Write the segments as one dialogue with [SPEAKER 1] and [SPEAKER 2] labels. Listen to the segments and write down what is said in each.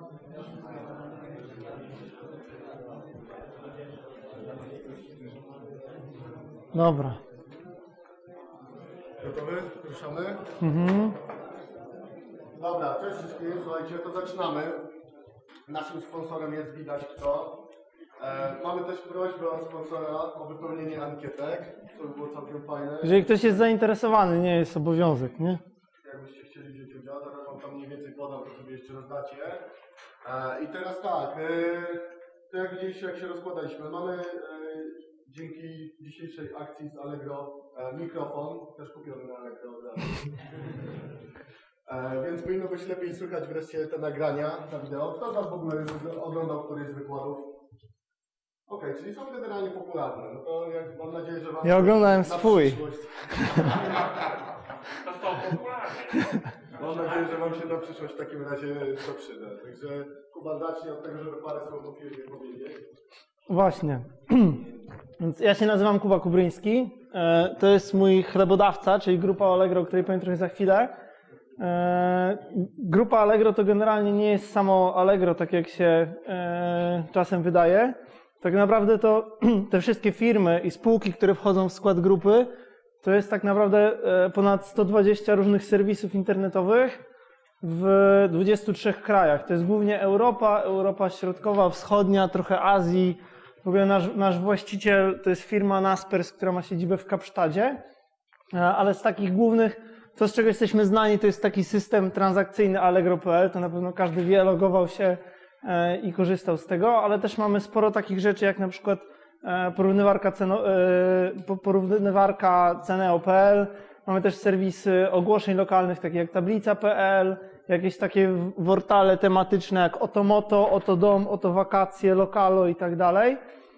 [SPEAKER 1] Dobra.
[SPEAKER 2] Gotowy? Ruszamy?
[SPEAKER 1] Mhm.
[SPEAKER 2] Dobra, cześć wszystkim, słuchajcie, to zaczynamy. Naszym sponsorem jest Widać Kto. Mamy też prośbę od sponsora o wypełnienie ankietek, co by było całkiem fajne.
[SPEAKER 1] Jeżeli ktoś jest zainteresowany, nie jest obowiązek, nie?
[SPEAKER 2] Jakbyście chcieli wziąć udział, zaraz wam tam mniej więcej podam, to sobie jeszcze rozdacie. I teraz tak, to jak widzieliście, jak się rozkładaliśmy, mamy dzięki dzisiejszej akcji z Allegro mikrofon, też kupiony na Allegro od razu. Więc powinno być lepiej słychać wreszcie te nagrania na wideo. Kto z was w ogóle oglądał któryś z wykładów? Okej, czyli są generalnie popularne. No to mam nadzieję, że wam
[SPEAKER 1] Ja oglądałem swój.
[SPEAKER 3] To są popularne.
[SPEAKER 2] Mam nadzieję, że wam się na przyszłość w takim razie to przyda. Także Kuba, zacznij od tego, żeby parę słów o firmie powiedzieć.
[SPEAKER 1] Właśnie. Więc ja się nazywam Kuba Kubryński. To jest mój chlebodawca, czyli grupa Allegro, o której powiem trochę za chwilę. Grupa Allegro to generalnie nie jest samo Allegro, tak jak się czasem wydaje. Tak naprawdę to te wszystkie firmy i spółki, które wchodzą w skład grupy, to jest tak naprawdę ponad 120 różnych serwisów internetowych w 23 krajach. To jest głównie Europa, Europa Środkowa, Wschodnia, trochę Azji. W ogóle nasz właściciel to jest firma Naspers, która ma siedzibę w Kapsztadzie, ale z takich głównych, to z czego jesteśmy znani, to jest taki system transakcyjny Allegro.pl, to na pewno każdy wie, logował się i korzystał z tego, ale też mamy sporo takich rzeczy, jak na przykład porównywarka Ceneo.pl, mamy też serwisy ogłoszeń lokalnych, takie jak Tablica.pl, jakieś takie portale tematyczne jak Otomoto, Otodom, Otowakacje, Lokalo i tak dalej.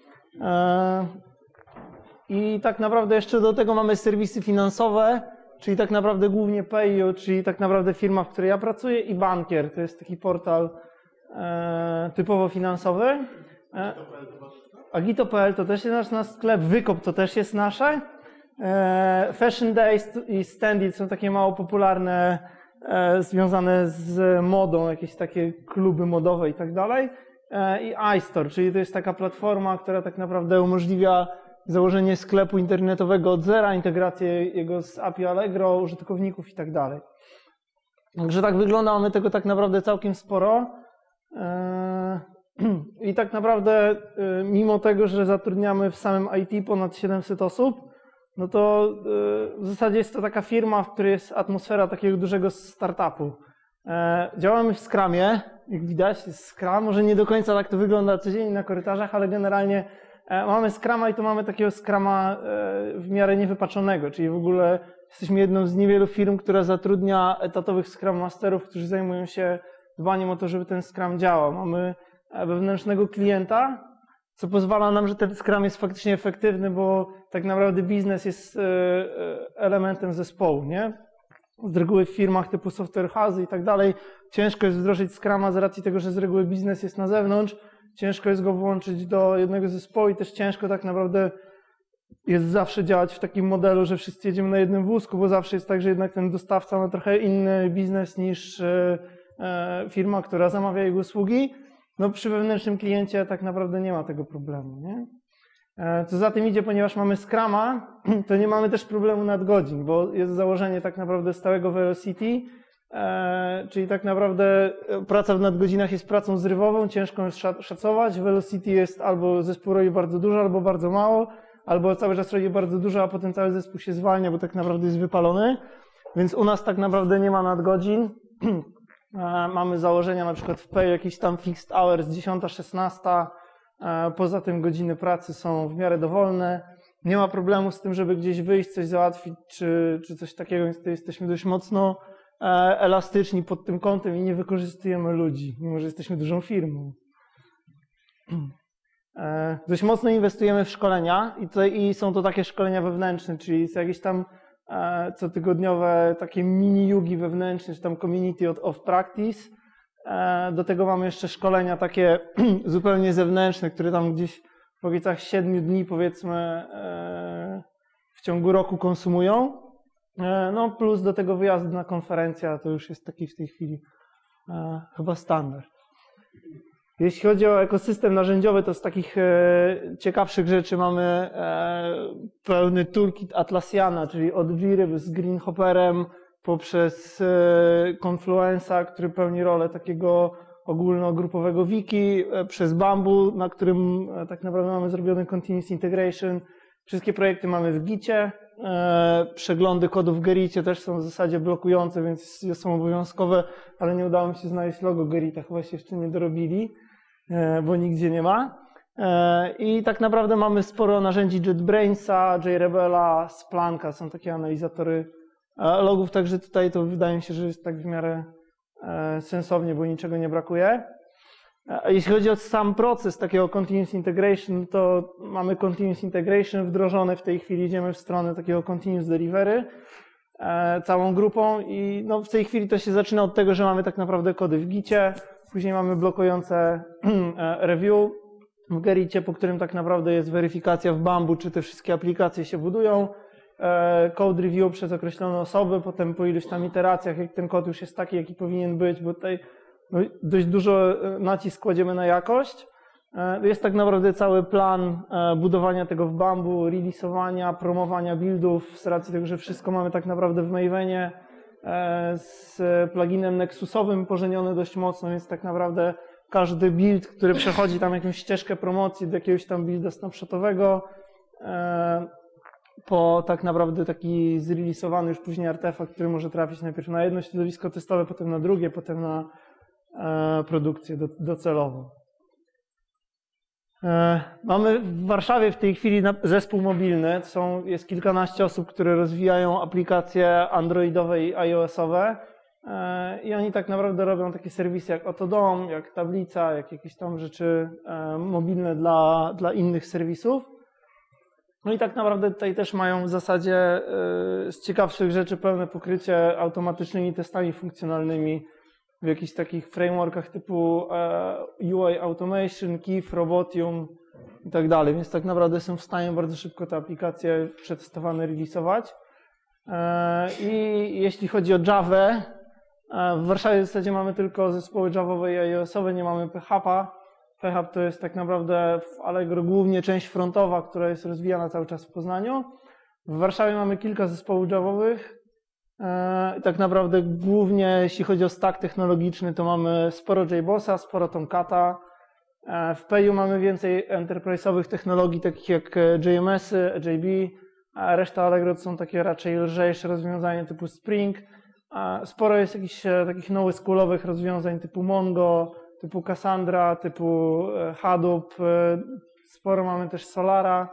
[SPEAKER 1] I tak naprawdę jeszcze do tego mamy serwisy finansowe, czyli tak naprawdę głównie PayU, czyli tak naprawdę firma, w której ja pracuję, i Bankier, to jest taki portal typowo finansowy. Agito.pl to też jest nasz sklep, Wykop to też jest nasze. Fashion Days i Standit są takie mało popularne, związane z modą, jakieś takie kluby modowe i tak dalej. I iStore, czyli to jest taka platforma, która tak naprawdę umożliwia założenie sklepu internetowego od zera, integrację jego z API Allegro, użytkowników i tak dalej. Także tak wygląda, mamy tego tak naprawdę całkiem sporo. I tak naprawdę mimo tego, że zatrudniamy w samym IT ponad 700 osób, no to w zasadzie jest to taka firma, w której jest atmosfera takiego dużego startupu. Działamy w Scrumie, jak widać jest Scrum, może nie do końca tak to wygląda codziennie na korytarzach, ale generalnie mamy Scruma i to mamy takiego Scruma w miarę niewypaczonego, czyli w ogóle jesteśmy jedną z niewielu firm, która zatrudnia etatowych Scrum Masterów, którzy zajmują się dbaniem o to, żeby ten Scrum działał. Mamy wewnętrznego klienta, co pozwala nam, że ten Scrum jest faktycznie efektywny, bo tak naprawdę biznes jest elementem zespołu, nie? Z reguły w firmach typu software house i tak dalej ciężko jest wdrożyć Scruma z racji tego, że z reguły biznes jest na zewnątrz, ciężko jest go włączyć do jednego zespołu i też ciężko tak naprawdę jest zawsze działać w takim modelu, że wszyscy jedziemy na jednym wózku, bo zawsze jest tak, że jednak ten dostawca ma trochę inny biznes niż firma, która zamawia jego usługi. No przy wewnętrznym kliencie tak naprawdę nie ma tego problemu, nie? Co za tym idzie, ponieważ mamy Scruma, to nie mamy też problemu nadgodzin, bo jest założenie tak naprawdę stałego Velocity, czyli tak naprawdę praca w nadgodzinach jest pracą zrywową, ciężko jest szacować. Velocity jest albo zespół robi bardzo dużo, albo bardzo mało, albo cały czas robi bardzo dużo, a potem cały zespół się zwalnia, bo tak naprawdę jest wypalony. Więc u nas tak naprawdę nie ma nadgodzin. Mamy założenia na przykład w Pay jakieś tam fixed hours 10-16, poza tym godziny pracy są w miarę dowolne. Nie ma problemu z tym, żeby gdzieś wyjść, coś załatwić czy coś takiego, więc jesteśmy dość mocno elastyczni pod tym kątem i nie wykorzystujemy ludzi, mimo że jesteśmy dużą firmą. Dość mocno inwestujemy w szkolenia i są to takie szkolenia wewnętrzne, czyli są jakieś tam cotygodniowe takie mini-jugi wewnętrzne, czy tam community of practice. Do tego mamy jeszcze szkolenia takie zupełnie zewnętrzne, które tam gdzieś w okolicach 7 dni powiedzmy w ciągu roku konsumują. No plus do tego wyjazd na konferencję, to już jest taki w tej chwili chyba standard. Jeśli chodzi o ekosystem narzędziowy, to z takich ciekawszych rzeczy mamy pełny toolkit Atlassiana, czyli od Jiry z Greenhopperem poprzez Confluence'a, który pełni rolę takiego ogólnogrupowego wiki, przez Bamboo, na którym tak naprawdę mamy zrobiony continuous integration. Wszystkie projekty mamy w Gicie. Przeglądy kodów w Gericie też są w zasadzie blokujące, więc są obowiązkowe, ale nie udało mi się znaleźć logo Gerita, chyba się jeszcze nie dorobili, bo nigdzie nie ma. I tak naprawdę mamy sporo narzędzi JetBrainsa, JRebela, Splunka, są takie analizatory logów, także tutaj to wydaje mi się, że jest tak w miarę sensownie, bo niczego nie brakuje. Jeśli chodzi o sam proces takiego continuous integration, to mamy continuous integration wdrożone w tej chwili, idziemy w stronę takiego continuous delivery całą grupą i no w tej chwili to się zaczyna od tego, że mamy tak naprawdę kody w Gicie, później mamy blokujące review w Gericie, po którym tak naprawdę jest weryfikacja w Bamboo, czy te wszystkie aplikacje się budują, code review przez określone osoby, potem po iluś tam iteracjach, jak ten kod już jest taki, jaki powinien być, bo tutaj no, dość dużo nacisk kładziemy na jakość. Jest tak naprawdę cały plan budowania tego w Bamboo, releasowania, promowania buildów, z racji tego, że wszystko mamy tak naprawdę w Mavenie z pluginem Nexusowym pożeniony dość mocno, więc tak naprawdę każdy build, który przechodzi tam jakąś ścieżkę promocji do jakiegoś tam builda snapshotowego, po tak naprawdę taki zrealizowany już później artefakt, który może trafić najpierw na jedno środowisko testowe, potem na drugie, potem na produkcję docelową. Mamy w Warszawie w tej chwili zespół mobilny. Jest kilkanaście osób, które rozwijają aplikacje androidowe i iOS-owe i oni tak naprawdę robią takie serwisy jak Otodom, jak Tablica, jak jakieś tam rzeczy mobilne dla innych serwisów. No i tak naprawdę tutaj też mają w zasadzie z ciekawszych rzeczy pełne pokrycie automatycznymi testami funkcjonalnymi w jakichś takich frameworkach typu UI Automation, Kif, Robotium i tak dalej, więc tak naprawdę są w stanie bardzo szybko te aplikacje przetestowane releasować. I jeśli chodzi o Javę, w Warszawie w zasadzie mamy tylko zespoły Javowe i iOS-owe, nie mamy PHP-a. PHP to jest tak naprawdę w Allegro głównie część frontowa, która jest rozwijana cały czas w Poznaniu. W Warszawie mamy kilka zespołów Javowych. Tak naprawdę głównie jeśli chodzi o stack technologiczny, to mamy sporo JBossa, sporo Tomcata. W Peju mamy więcej enterprise'owych technologii, takich jak JMS-y, JB, a reszta Allegro to są takie raczej lżejsze rozwiązania typu Spring. Sporo jest jakichś takich nowyschoolowych rozwiązań typu Mongo, typu Cassandra, typu Hadoop. Sporo mamy też Solara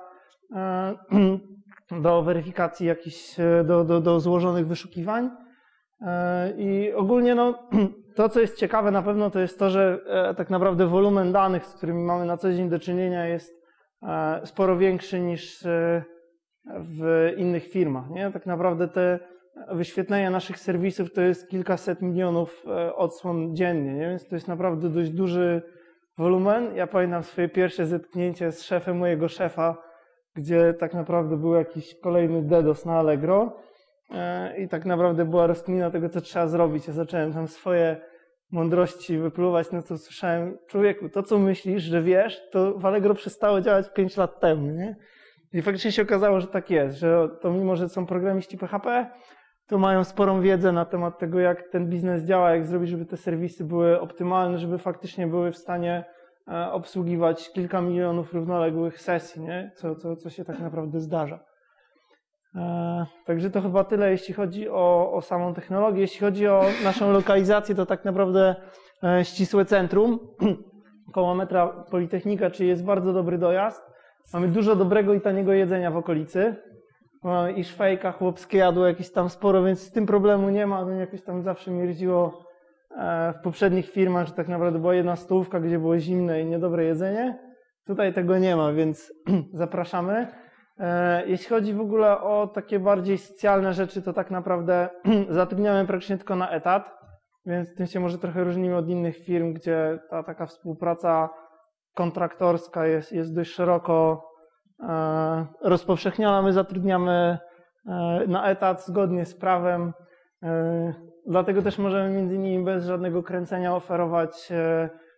[SPEAKER 1] do weryfikacji jakichś, do złożonych wyszukiwań. I ogólnie no, to, co jest ciekawe na pewno, to jest to, że tak naprawdę wolumen danych, z którymi mamy na co dzień do czynienia, jest sporo większy niż w innych firmach. Nie? Tak naprawdę te wyświetlenia naszych serwisów to jest kilkaset milionów odsłon dziennie, nie? Więc to jest naprawdę dość duży wolumen. Ja pamiętam swoje pierwsze zetknięcie z szefem mojego szefa, gdzie tak naprawdę był jakiś kolejny DDoS na Allegro i tak naprawdę była rozkmina tego, co trzeba zrobić. Ja zacząłem tam swoje mądrości wypluwać, na co słyszałem: człowieku, to co myślisz, że wiesz, to w Allegro przestało działać 5 lat temu, nie? I faktycznie się okazało, że tak jest, że to mimo, że są programiści PHP, to mają sporą wiedzę na temat tego, jak ten biznes działa, jak zrobić, żeby te serwisy były optymalne, żeby faktycznie były w stanie obsługiwać kilka milionów równoległych sesji, nie? Co się tak naprawdę zdarza. Także to chyba tyle, jeśli chodzi o samą technologię. Jeśli chodzi o naszą lokalizację, to tak naprawdę ścisłe centrum, koło metra Politechnika, czyli jest bardzo dobry dojazd. Mamy dużo dobrego i taniego jedzenia w okolicy. I szwejka chłopskie jadło jakieś tam sporo, więc z tym problemu nie ma. To jakoś tam zawsze mierdziło w poprzednich firmach, że tak naprawdę była jedna stołówka, gdzie było zimne i niedobre jedzenie. Tutaj tego nie ma, więc zapraszamy. Jeśli chodzi w ogóle o takie bardziej socjalne rzeczy, to tak naprawdę zatrudniamy praktycznie tylko na etat, więc tym się może trochę różnimy od innych firm, gdzie ta taka współpraca kontraktorska jest dość szeroko rozpowszechniona. My zatrudniamy na etat zgodnie z prawem, dlatego też możemy między innymi bez żadnego kręcenia oferować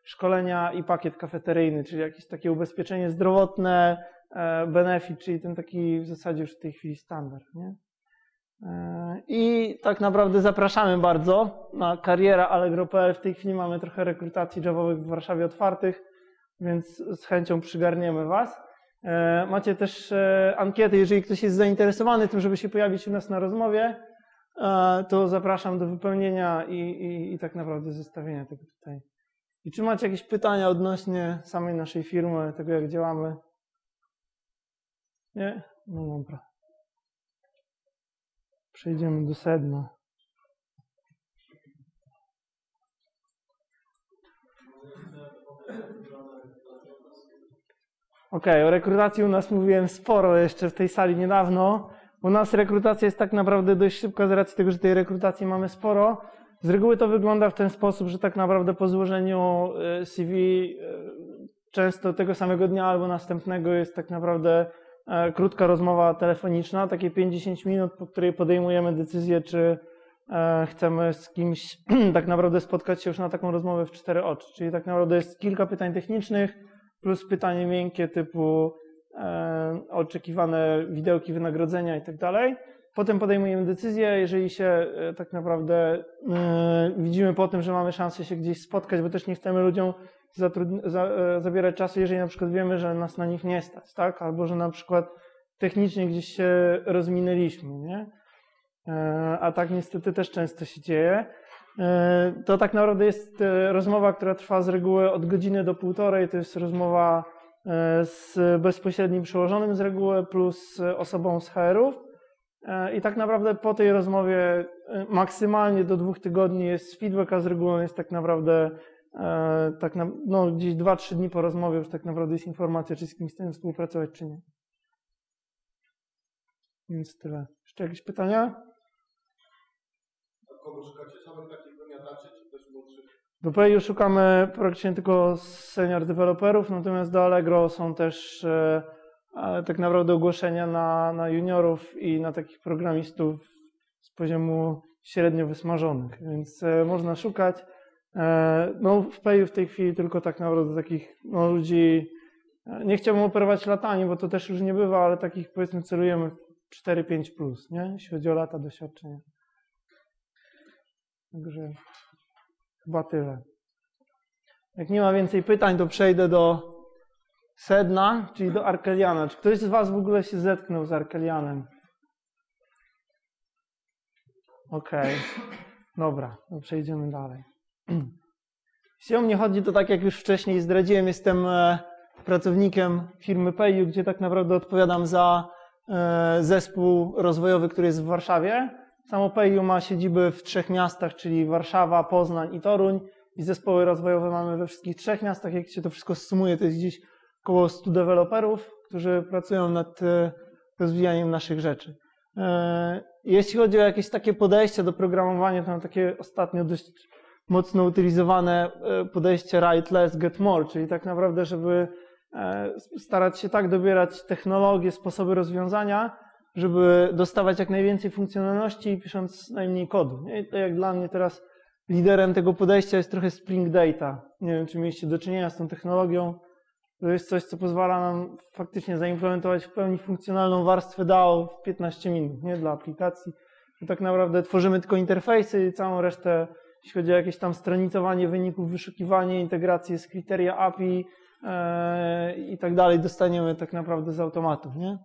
[SPEAKER 1] szkolenia i pakiet kafeteryjny, czyli jakieś takie ubezpieczenie zdrowotne, benefit, czyli ten taki w zasadzie już w tej chwili standard, nie? I tak naprawdę zapraszamy bardzo na kariera.allegro.pl. W tej chwili mamy trochę rekrutacji javowych w Warszawie otwartych, więc z chęcią przygarniemy Was. Macie też ankiety, jeżeli ktoś jest zainteresowany tym, żeby się pojawić u nas na rozmowie, to zapraszam do wypełnienia i tak naprawdę zestawienia tego tutaj. I czy macie jakieś pytania odnośnie samej naszej firmy, tego jak działamy? Nie? No dobra. Przejdziemy do sedna. Okej, o rekrutacji u nas mówiłem sporo jeszcze w tej sali niedawno. U nas rekrutacja jest tak naprawdę dość szybka z racji tego, że tej rekrutacji mamy sporo. Z reguły to wygląda w ten sposób, że tak naprawdę po złożeniu CV często tego samego dnia albo następnego jest tak naprawdę krótka rozmowa telefoniczna, takie 5-10 minut, po której podejmujemy decyzję, czy chcemy z kimś tak naprawdę spotkać się już na taką rozmowę w 4 oczy. Czyli tak naprawdę jest kilka pytań technicznych plus pytanie miękkie typu oczekiwane widełki wynagrodzenia i tak dalej. Potem podejmujemy decyzję, jeżeli się tak naprawdę widzimy po tym, że mamy szansę się gdzieś spotkać, bo też nie chcemy ludziom zabierać czasu, jeżeli na przykład wiemy, że nas na nich nie stać, tak? Albo że na przykład technicznie gdzieś się rozminęliśmy, nie? A tak niestety też często się dzieje. To tak naprawdę jest rozmowa, która trwa z reguły od godziny do półtorej. To jest rozmowa z bezpośrednim przełożonym z reguły plus osobą z HR-ów. I tak naprawdę po tej rozmowie maksymalnie do 2 tygodni jest feedback, a z reguły jest tak naprawdę gdzieś 2-3 dni po rozmowie już tak naprawdę jest informacja, czy z kimś chcemy współpracować, czy nie. Więc tyle. Jeszcze jakieś pytania?
[SPEAKER 2] A kogo szukacie? Samych takich wymiataczy, czy też młodszych?
[SPEAKER 1] Do PayU szukamy praktycznie tylko senior deweloperów, natomiast do Allegro są też tak naprawdę ogłoszenia na juniorów i na takich programistów z poziomu średnio wysmażonych, więc można szukać. No, w PayU w tej chwili tylko tak naprawdę takich ludzi, nie chciałbym operować latami, bo to też już nie bywa, ale takich powiedzmy celujemy w 4-5+, nie? Jeśli chodzi o lata doświadczenia. Także chyba tyle. Jak nie ma więcej pytań, to przejdę do sedna, czyli do Arkeliana. Czy ktoś z Was w ogóle się zetknął z Arkelianem? Okej. Dobra, to przejdziemy dalej. Jeśli o mnie chodzi, to tak jak już wcześniej zdradziłem, jestem pracownikiem firmy PayU, gdzie tak naprawdę odpowiadam za zespół rozwojowy, który jest w Warszawie. Samo PayU ma siedziby w 3 miastach, czyli Warszawa, Poznań i Toruń. I zespoły rozwojowe mamy we wszystkich 3 miastach. Jak się to wszystko sumuje, to jest gdzieś około 100 deweloperów, którzy pracują nad rozwijaniem naszych rzeczy. Jeśli chodzi o jakieś takie podejście do programowania, to mam takie ostatnio dość mocno utylizowane podejście write less, get more, czyli tak naprawdę, żeby starać się tak dobierać technologie, sposoby rozwiązania, żeby dostawać jak najwięcej funkcjonalności, pisząc najmniej kodu. I to jak dla mnie teraz liderem tego podejścia jest trochę Spring Data. Nie wiem, czy mieliście do czynienia z tą technologią. To jest coś, co pozwala nam faktycznie zaimplementować w pełni funkcjonalną warstwę DAO w 15 minut, nie? Dla aplikacji. I tak naprawdę tworzymy tylko interfejsy i całą resztę, jeśli chodzi o jakieś tam stronicowanie wyników, wyszukiwanie, integrację z kryteria API i tak dalej, dostaniemy tak naprawdę z automatu, nie?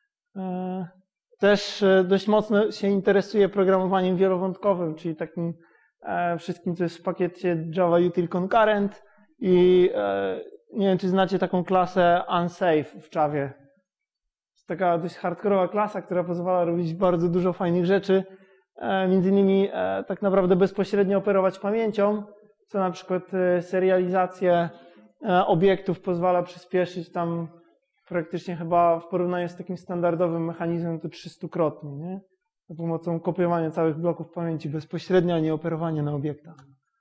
[SPEAKER 1] Też dość mocno się interesuję programowaniem wielowątkowym, czyli takim wszystkim, co jest w pakiecie Java Util Concurrent i nie wiem, czy znacie taką klasę unsafe w Javie. To taka dość hardkorowa klasa, która pozwala robić bardzo dużo fajnych rzeczy, między innymi tak naprawdę bezpośrednio operować pamięcią, co na przykład serializację obiektów pozwala przyspieszyć tam praktycznie chyba w porównaniu z takim standardowym mechanizmem to 300-krotnie, nie? Za pomocą kopiowania całych bloków pamięci bezpośrednio, a nie operowania na obiektach.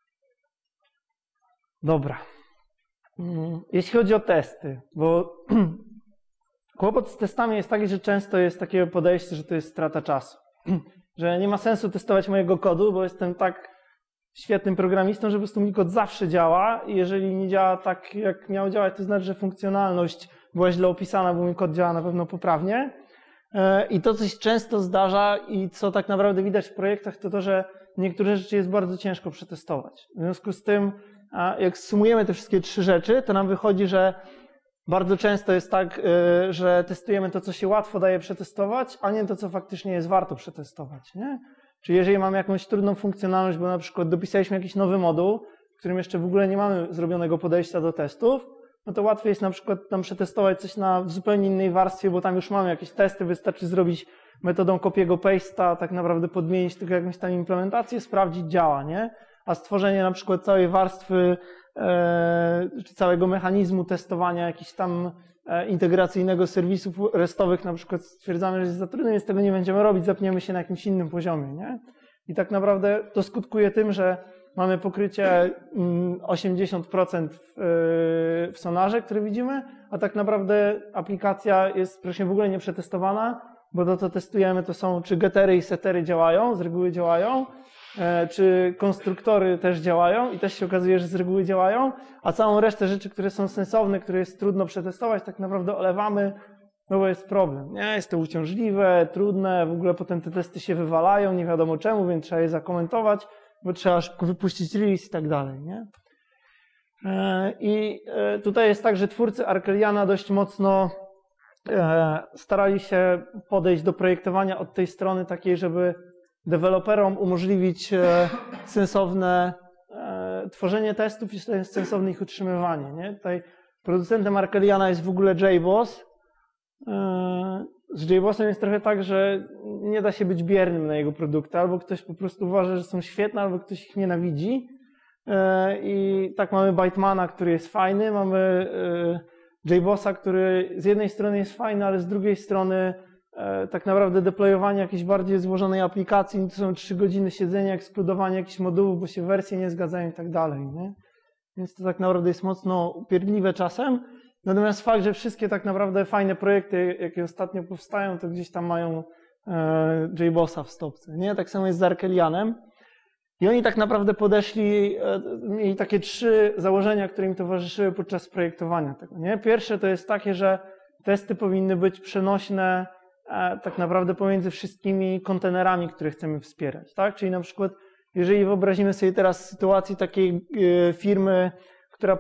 [SPEAKER 1] Dobra. Jeśli chodzi o testy, bo kłopot z testami jest taki, że często jest takie podejście, że to jest strata czasu. Że nie ma sensu testować mojego kodu, bo jestem tak świetnym programistą, że po prostu mój kod zawsze działa i jeżeli nie działa tak, jak miał działać, to znaczy, że funkcjonalność była źle opisana, bo mój kod działa na pewno poprawnie. I to, co się często zdarza i co tak naprawdę widać w projektach, to to, że niektóre rzeczy jest bardzo ciężko przetestować. W związku z tym, jak sumujemy te wszystkie 3 rzeczy, to nam wychodzi, że bardzo często jest tak, że testujemy to, co się łatwo daje przetestować, a nie to, co faktycznie jest warto przetestować, nie? Czyli jeżeli mamy jakąś trudną funkcjonalność, bo na przykład dopisaliśmy jakiś nowy moduł, w którym jeszcze w ogóle nie mamy zrobionego podejścia do testów, no to łatwiej jest na przykład tam przetestować coś na zupełnie innej warstwie, bo tam już mamy jakieś testy, wystarczy zrobić metodą kopiego paste'a, tak naprawdę podmienić tylko jakąś tam implementację, sprawdzić działa, nie? A stworzenie na przykład całej warstwy czy całego mechanizmu testowania jakichś tam integracyjnego serwisów restowych na przykład stwierdzamy, że jest za trudne, więc tego nie będziemy robić, zapniemy się na jakimś innym poziomie, nie? I tak naprawdę to skutkuje tym, że mamy pokrycie 80% w Sonarze, które widzimy, a tak naprawdę aplikacja jest praktycznie w ogóle nieprzetestowana, bo to, co testujemy, to są czy gettery i settery działają, z reguły działają, czy konstruktory też działają i też się okazuje, że z reguły działają, a całą resztę rzeczy, które są sensowne, które jest trudno przetestować, tak naprawdę olewamy, no bo jest problem, nie? Jest to uciążliwe, trudne, w ogóle potem te testy się wywalają, nie wiadomo czemu, więc trzeba je zakomentować, bo trzeba szybko wypuścić release i tak dalej, nie? I tutaj jest tak, że twórcy Arkeliana dość mocno starali się podejść do projektowania od tej strony takiej, żeby deweloperom umożliwić sensowne tworzenie testów i sensowne ich utrzymywanie, nie? Tutaj producentem Arkeliana jest w ogóle JBoss. Z JBossem jest trochę tak, że nie da się być biernym na jego produkty. Albo ktoś po prostu uważa, że są świetne, albo ktoś ich nienawidzi. I tak mamy Bytemana, który jest fajny, mamy JBossa, który z jednej strony jest fajny, ale z drugiej strony tak naprawdę deployowanie jakiejś bardziej złożonej aplikacji to są 3 godziny siedzenia, ekskludowanie jakichś modułów, bo się wersje nie zgadzają i tak dalej, nie? Więc to tak naprawdę jest mocno upierdliwe czasem. Natomiast fakt, że wszystkie tak naprawdę fajne projekty, jakie ostatnio powstają, to gdzieś tam mają JBossa w stopce, nie? Tak samo jest z Arkelianem. I oni tak naprawdę podeszli, mieli takie 3 założenia, które im towarzyszyły podczas projektowania tego, nie? Pierwsze to jest takie, że testy powinny być przenośne tak naprawdę pomiędzy wszystkimi kontenerami, które chcemy wspierać, tak? Czyli na przykład, jeżeli wyobrazimy sobie teraz sytuację takiej firmy, która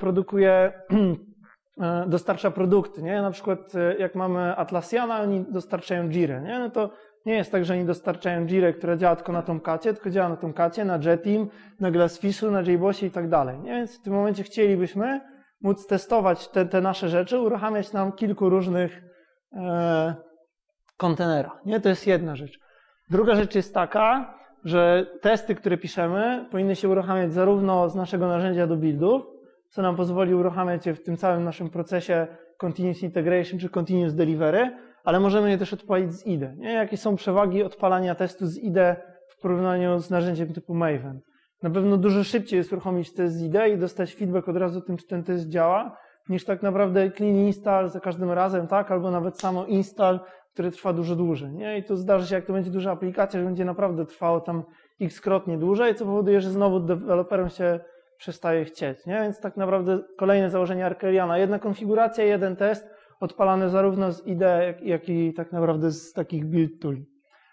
[SPEAKER 1] dostarcza produkty, nie? Na przykład jak mamy Atlassiana, oni dostarczają Jirę, nie? No to nie jest tak, że oni dostarczają Jirę, która działa tylko na Tomcacie, tylko działa na Tomcacie, na Jetim, na Glassfishu, na JBossie i tak dalej, nie? Więc w tym momencie chcielibyśmy móc testować te nasze rzeczy, uruchamiać nam kilku różnych kontenerach, nie? To jest jedna rzecz. Druga rzecz jest taka, że testy, które piszemy, powinny się uruchamiać zarówno z naszego narzędzia do buildów, co nam pozwoli uruchamiać je w tym całym naszym procesie Continuous Integration czy Continuous Delivery, ale możemy je też odpalić z IDE. Nie? Jakie są przewagi odpalania testu z IDE w porównaniu z narzędziem typu Maven? Na pewno dużo szybciej jest uruchomić test z IDE i dostać feedback od razu o tym, czy ten test działa, niż tak naprawdę clean install za każdym razem, tak? Albo nawet samo install, które trwa dużo dłużej. Nie? I to zdarzy się, jak to będzie duża aplikacja, że będzie naprawdę trwało tam x-krotnie dłużej, co powoduje, że znowu deweloperom się przestaje chcieć. Nie? Więc tak naprawdę kolejne założenie Arkeliana. Jedna konfiguracja, jeden test, odpalany zarówno z IDE, jak i tak naprawdę z takich build tooli.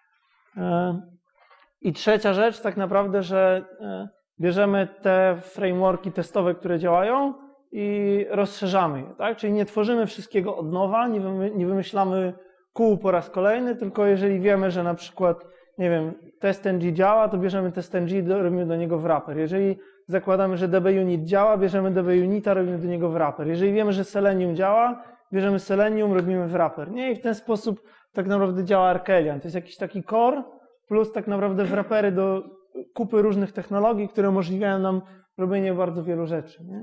[SPEAKER 1] I trzecia rzecz, tak naprawdę, że bierzemy te frameworki testowe, które działają i rozszerzamy je. Tak? Czyli nie tworzymy wszystkiego od nowa, nie wymyślamy kół po raz kolejny, tylko jeżeli wiemy, że na przykład, nie wiem, TestNG działa, to bierzemy TestNG i robimy do niego wrapper. Jeżeli zakładamy, że DBUnit działa, bierzemy DBUnita, robimy do niego wrapper. Jeżeli wiemy, że Selenium działa, bierzemy Selenium, robimy wrapper. Nie? I w ten sposób tak naprawdę działa Arkelian. To jest jakiś taki core plus tak naprawdę wrappery do kupy różnych technologii, które umożliwiają nam robienie bardzo wielu rzeczy. Nie?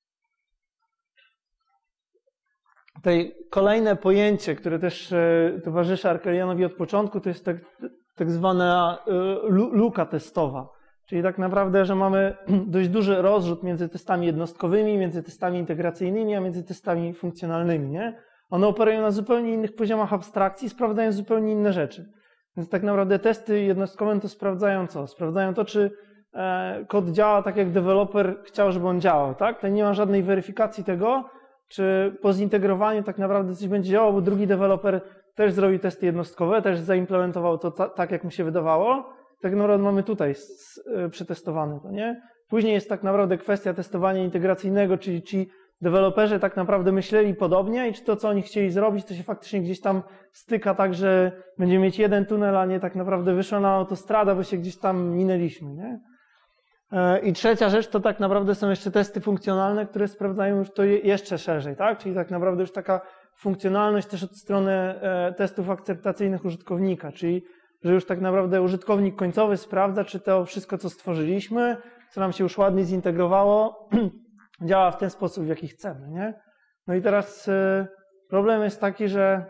[SPEAKER 1] Tutaj kolejne pojęcie, które też towarzyszy Arkelianowi od początku, to jest tak zwana luka testowa. Czyli tak naprawdę, że mamy dość duży rozrzut między testami jednostkowymi, między testami integracyjnymi, a między testami funkcjonalnymi. Nie? One operują na zupełnie innych poziomach abstrakcji, sprawdzają zupełnie inne rzeczy. Więc tak naprawdę testy jednostkowe to sprawdzają co? Sprawdzają to, czy kod działa tak, jak deweloper chciał, żeby on działał, tak? Tutaj nie ma żadnej weryfikacji tego, czy po zintegrowaniu tak naprawdę coś będzie działało, bo drugi deweloper też zrobił testy jednostkowe, też zaimplementował to tak, jak mu się wydawało. Tak naprawdę mamy tutaj przetestowane to, nie? Później jest tak naprawdę kwestia testowania integracyjnego, czyli ci deweloperzy tak naprawdę myśleli podobnie i czy to, co oni chcieli zrobić, to się faktycznie gdzieś tam styka tak, że będziemy mieć jeden tunel, a nie tak naprawdę wyszła na autostradę, bo się gdzieś tam minęliśmy, nie? I trzecia rzecz to tak naprawdę są jeszcze testy funkcjonalne, które sprawdzają już to jeszcze szerzej, tak? Czyli tak naprawdę już taka funkcjonalność też od strony testów akceptacyjnych użytkownika, czyli że już tak naprawdę użytkownik końcowy sprawdza, czy to wszystko, co stworzyliśmy, co nam się już ładnie zintegrowało, działa w ten sposób, w jaki chcemy, nie? No i teraz problem jest taki, że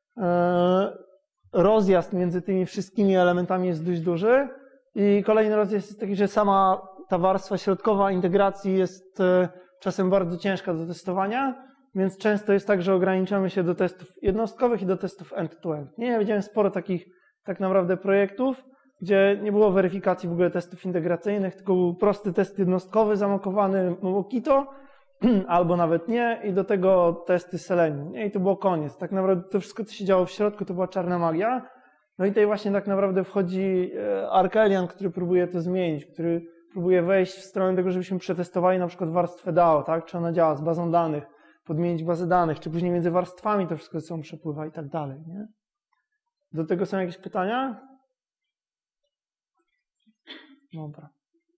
[SPEAKER 1] rozjazd między tymi wszystkimi elementami jest dość duży i kolejny rozjazd jest taki, że sama ta warstwa środkowa integracji jest czasem bardzo ciężka do testowania, więc często jest tak, że ograniczamy się do testów jednostkowych i do testów end-to-end. Nie, ja widziałem sporo takich tak naprawdę projektów, gdzie nie było weryfikacji w ogóle testów integracyjnych, tylko był prosty test jednostkowy zamokowany Mockito, albo nawet nie, i do tego testy Selenium. I to było koniec. Tak naprawdę to wszystko, co się działo w środku, to była czarna magia. No i tutaj właśnie tak naprawdę wchodzi Arkelian, który próbuje to zmienić, który próbuje wejść w stronę tego, żebyśmy przetestowali na przykład warstwę DAO, tak? Czy ona działa z bazą danych, podmienić bazę danych, czy później między warstwami to wszystko ze sobą przepływa i tak dalej, nie? Do tego są jakieś pytania? Dobra.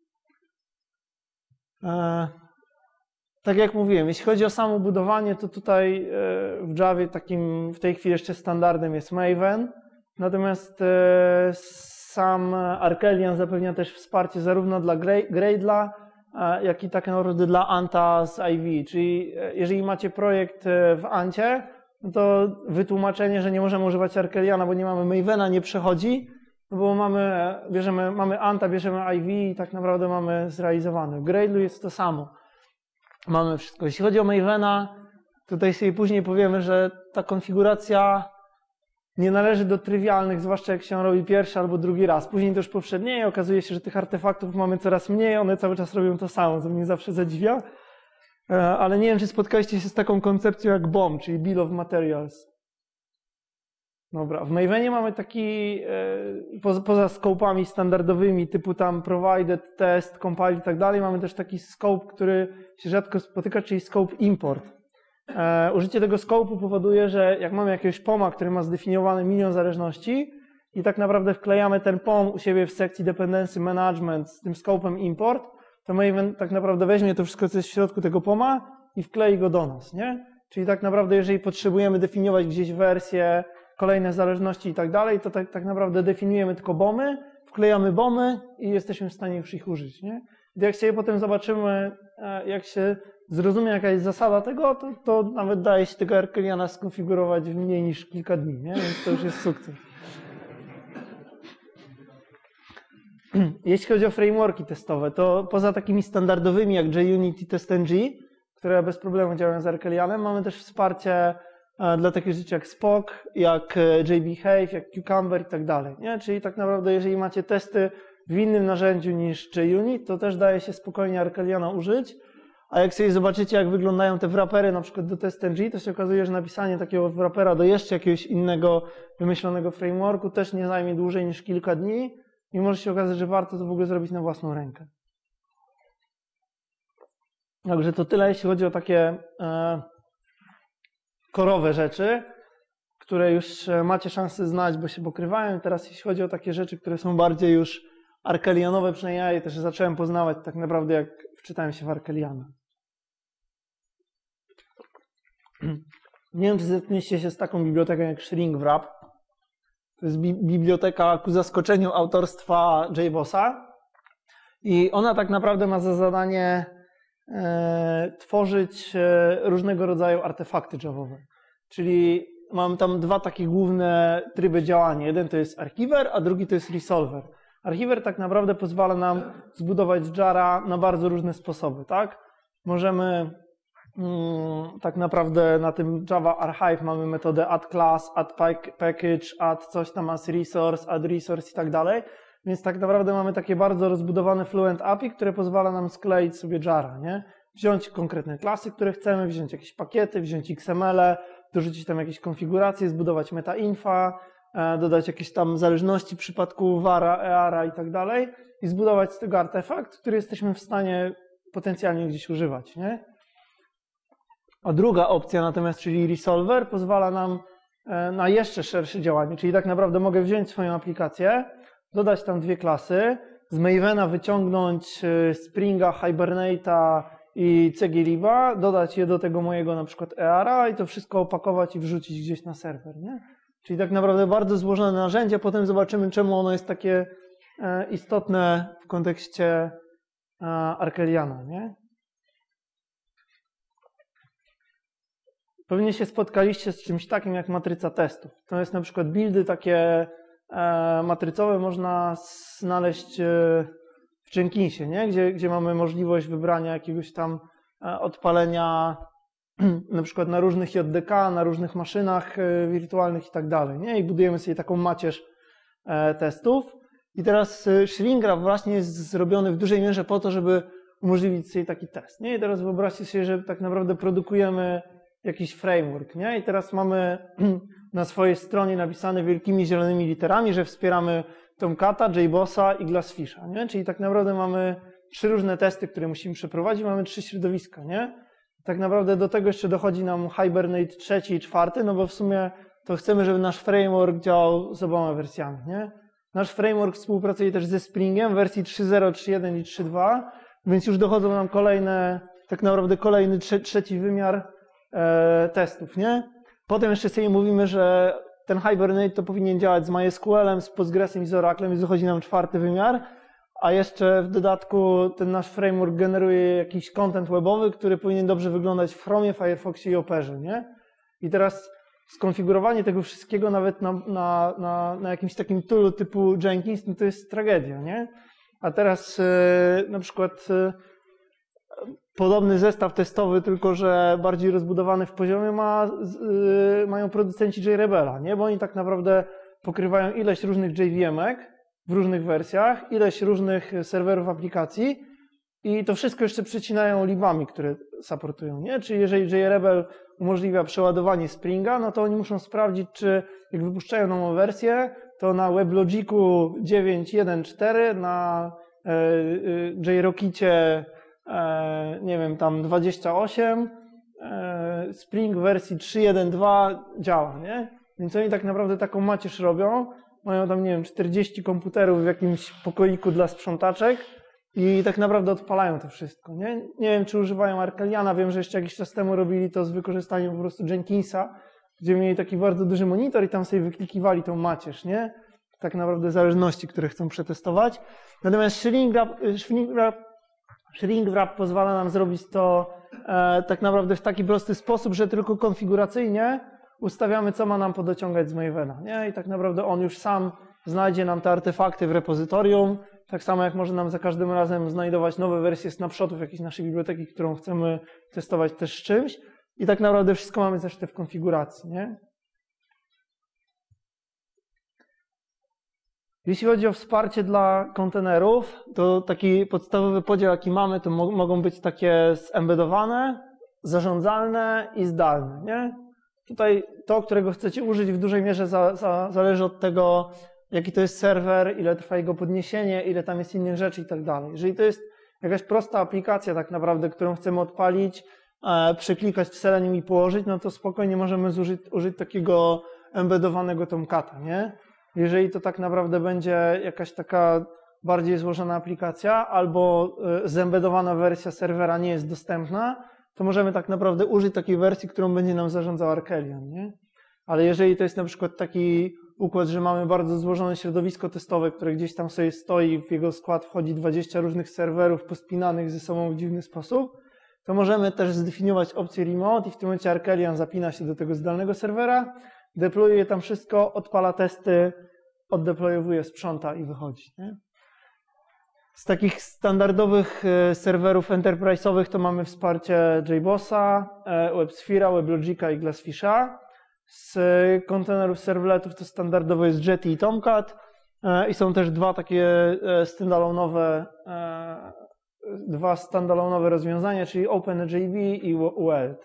[SPEAKER 1] Tak jak mówiłem, jeśli chodzi o samo budowanie, to tutaj w Javie takim w tej chwili jeszcze standardem jest Maven, natomiast sam Arkelian zapewnia też wsparcie zarówno dla Gradle'a, jak i tak naprawdę dla Anta z IV, czyli jeżeli macie projekt w Ancie, no to wytłumaczenie, że nie możemy używać Arkeliana, bo nie mamy Mavena, nie przechodzi, no bo mamy Anta, bierzemy IV i tak naprawdę mamy zrealizowane. W Gradle'u jest to samo. Mamy wszystko. Jeśli chodzi o Mavena, tutaj sobie później powiemy, że ta konfiguracja nie należy do trywialnych, zwłaszcza jak się ją robi pierwszy albo drugi raz. Później to już powszednieje, okazuje się, że tych artefaktów mamy coraz mniej, one cały czas robią to samo, co mnie zawsze zadziwia. Ale nie wiem, czy spotkaliście się z taką koncepcją jak BOM, czyli Bill of Materials. Dobra, w Mavenie mamy taki, poza scopami standardowymi, typu tam provided, test, compile i tak dalej, mamy też taki scope, który się rzadko spotyka, czyli scope import. Użycie tego scope'u powoduje, że jak mamy jakiegoś POM-a, który ma zdefiniowany milion zależności i tak naprawdę wklejamy ten POM u siebie w sekcji dependency management z tym scope'em import, to Maven tak naprawdę weźmie to wszystko, co jest w środku tego POM-a i wklei go do nas, nie? Czyli tak naprawdę, jeżeli potrzebujemy definiować gdzieś wersję, kolejne zależności i tak dalej, to tak naprawdę definiujemy tylko BOM-y, wklejamy BOM-y i jesteśmy w stanie już ich użyć, nie? I jak sobie potem zobaczymy, jak się zrozumie, jaka jest zasada tego, to nawet daje się tego Arkeliana skonfigurować w mniej niż kilka dni, nie? Więc to już jest sukces. Jeśli chodzi o frameworki testowe, to poza takimi standardowymi jak JUnit i TestNG, które bez problemu działają z Arkelianem, mamy też wsparcie dla takich rzeczy jak Spock, jak JBehave, jak Cucumber i tak dalej, nie? Czyli tak naprawdę, jeżeli macie testy w innym narzędziu niż JUnit, to też daje się spokojnie Arkeliana użyć. A jak sobie zobaczycie, jak wyglądają te wrapery na przykład do TestNG, to się okazuje, że napisanie takiego wrapera do jeszcze jakiegoś innego wymyślonego frameworku też nie zajmie dłużej niż kilka dni i może się okazać, że warto to w ogóle zrobić na własną rękę. Także to tyle, jeśli chodzi o takie korowe rzeczy, które już macie szansę znać, bo się pokrywają. Teraz jeśli chodzi o takie rzeczy, które są bardziej już arkelianowe, przynajmniej ja je też zacząłem poznawać tak naprawdę, jak wczytałem się w Arkeliana. Nie wiem, czy zetknęliście się z taką biblioteką jak Shrinkwrap. To jest biblioteka ku zaskoczeniu autorstwa JBossa i ona tak naprawdę ma za zadanie tworzyć różnego rodzaju artefakty javowe. Czyli mam tam dwa takie główne tryby działania. Jeden to jest archiver, a drugi to jest resolver. Archiver tak naprawdę pozwala nam zbudować jara na bardzo różne sposoby, tak? Możemy tak naprawdę na tym Java Archive mamy metodę add class, add package, add coś tam as resource, add resource i tak dalej. Więc tak naprawdę mamy takie bardzo rozbudowane Fluent API, które pozwala nam skleić sobie Jara, nie? Wziąć konkretne klasy, które chcemy, wziąć jakieś pakiety, wziąć XML-e, dorzucić tam jakieś konfiguracje, zbudować meta-infa, dodać jakieś tam zależności w przypadku vara, eara i tak dalej i zbudować z tego artefakt, który jesteśmy w stanie potencjalnie gdzieś używać, nie? A druga opcja natomiast, czyli Resolver, pozwala nam na jeszcze szersze działanie, czyli tak naprawdę mogę wziąć swoją aplikację, dodać tam dwie klasy, z Mavena wyciągnąć Springa, Hibernate'a i CGLib'a, dodać je do tego mojego na przykład eara i to wszystko opakować i wrzucić gdzieś na serwer, nie? Czyli tak naprawdę bardzo złożone narzędzie, potem zobaczymy, czemu ono jest takie istotne w kontekście Arkeliana, nie? Pewnie się spotkaliście z czymś takim jak matryca testów. To jest na przykład buildy takie matrycowe można znaleźć w Jenkinsie, nie? Gdzie mamy możliwość wybrania jakiegoś tam odpalenia na przykład na różnych JDK, na różnych maszynach wirtualnych i tak dalej, nie? I budujemy sobie taką macierz testów. I teraz Shringraph właśnie jest zrobiony w dużej mierze po to, żeby umożliwić sobie taki test, nie? I teraz wyobraźcie sobie, że tak naprawdę produkujemy jakiś framework, nie? I teraz mamy na swojej stronie napisane wielkimi zielonymi literami, że wspieramy Tomcata, JBossa i Glassfisha, nie? Czyli tak naprawdę mamy 3 różne testy, które musimy przeprowadzić, mamy 3 środowiska, nie? Tak naprawdę do tego jeszcze dochodzi nam Hibernate 3 i 4, no bo w sumie to chcemy, żeby nasz framework działał z oboma wersjami, nie? Nasz framework współpracuje też ze Springiem w wersji 3.0, 3.1 i 3.2, więc już dochodzą nam kolejne, tak naprawdę kolejny trzeci wymiar testów, nie? Potem jeszcze sobie mówimy, że ten Hibernate to powinien działać z MySQL-em, z Postgresem i z Oraclem, więc dochodzi nam 4. wymiar, a jeszcze w dodatku ten nasz framework generuje jakiś content webowy, który powinien dobrze wyglądać w Chromie, Firefoxie i Operze, nie? I teraz skonfigurowanie tego wszystkiego nawet na jakimś takim toolu typu Jenkins, no to jest tragedia, nie? A teraz na przykład podobny zestaw testowy, tylko że bardziej rozbudowany w poziomie mają producenci JRebela, nie? Bo oni tak naprawdę pokrywają ileś różnych JVM-ek w różnych wersjach, ileś różnych serwerów aplikacji i to wszystko jeszcze przecinają libami, które supportują, nie? Czyli jeżeli JRebel umożliwia przeładowanie Springa, no to oni muszą sprawdzić, czy jak wypuszczają nową wersję, to na WebLogicu 9.1.4, na JRockicie nie wiem, tam 28, Spring w wersji 3.1.2 działa, nie? Więc oni tak naprawdę taką macierz robią, mają tam, nie wiem, 40 komputerów w jakimś pokoiku dla sprzątaczek i tak naprawdę odpalają to wszystko, nie? Nie wiem, czy używają Arkeliana, wiem, że jeszcze jakiś czas temu robili to z wykorzystaniem po prostu Jenkinsa, gdzie mieli taki bardzo duży monitor i tam sobie wyklikiwali tą macierz, nie? Tak naprawdę zależności, które chcą przetestować. Natomiast Shrinkwrap pozwala nam zrobić to tak naprawdę w taki prosty sposób, że tylko konfiguracyjnie ustawiamy, co ma nam podociągać z Mavena, nie? I tak naprawdę on już sam znajdzie nam te artefakty w repozytorium, tak samo jak może nam za każdym razem znajdować nowe wersje snapshotów jakiejś naszej biblioteki, którą chcemy testować też z czymś. I tak naprawdę wszystko mamy zresztą w konfiguracji, nie? Jeśli chodzi o wsparcie dla kontenerów, to taki podstawowy podział, jaki mamy, to mogą być takie zembedowane, zarządzalne i zdalne, nie? Tutaj to, którego chcecie użyć, w dużej mierze zależy od tego, jaki to jest serwer, ile trwa jego podniesienie, ile tam jest innych rzeczy i tak dalej. Jeżeli to jest jakaś prosta aplikacja tak naprawdę, którą chcemy odpalić, przeklikać w Selenium i położyć, no to spokojnie możemy użyć takiego embedowanego Tomcata, nie? Jeżeli to tak naprawdę będzie jakaś taka bardziej złożona aplikacja albo zembedowana wersja serwera nie jest dostępna, to możemy tak naprawdę użyć takiej wersji, którą będzie nam zarządzał Arkelion, nie? Ale jeżeli to jest na przykład taki układ, że mamy bardzo złożone środowisko testowe, które gdzieś tam sobie stoi, w jego skład wchodzi 20 różnych serwerów pospinanych ze sobą w dziwny sposób, to możemy też zdefiniować opcję remote i w tym momencie Arkelion zapina się do tego zdalnego serwera, deployuje tam wszystko, odpala testy, oddeployowuje, sprząta i wychodzi, nie? Z takich standardowych serwerów enterprise'owych to mamy wsparcie JBossa, WebSphere'a, WebLogica i Glassfisha. Z kontenerów servletów to standardowo jest Jetty i Tomcat. I są też dwa standalone'owe rozwiązania, czyli OpenJB i Weld.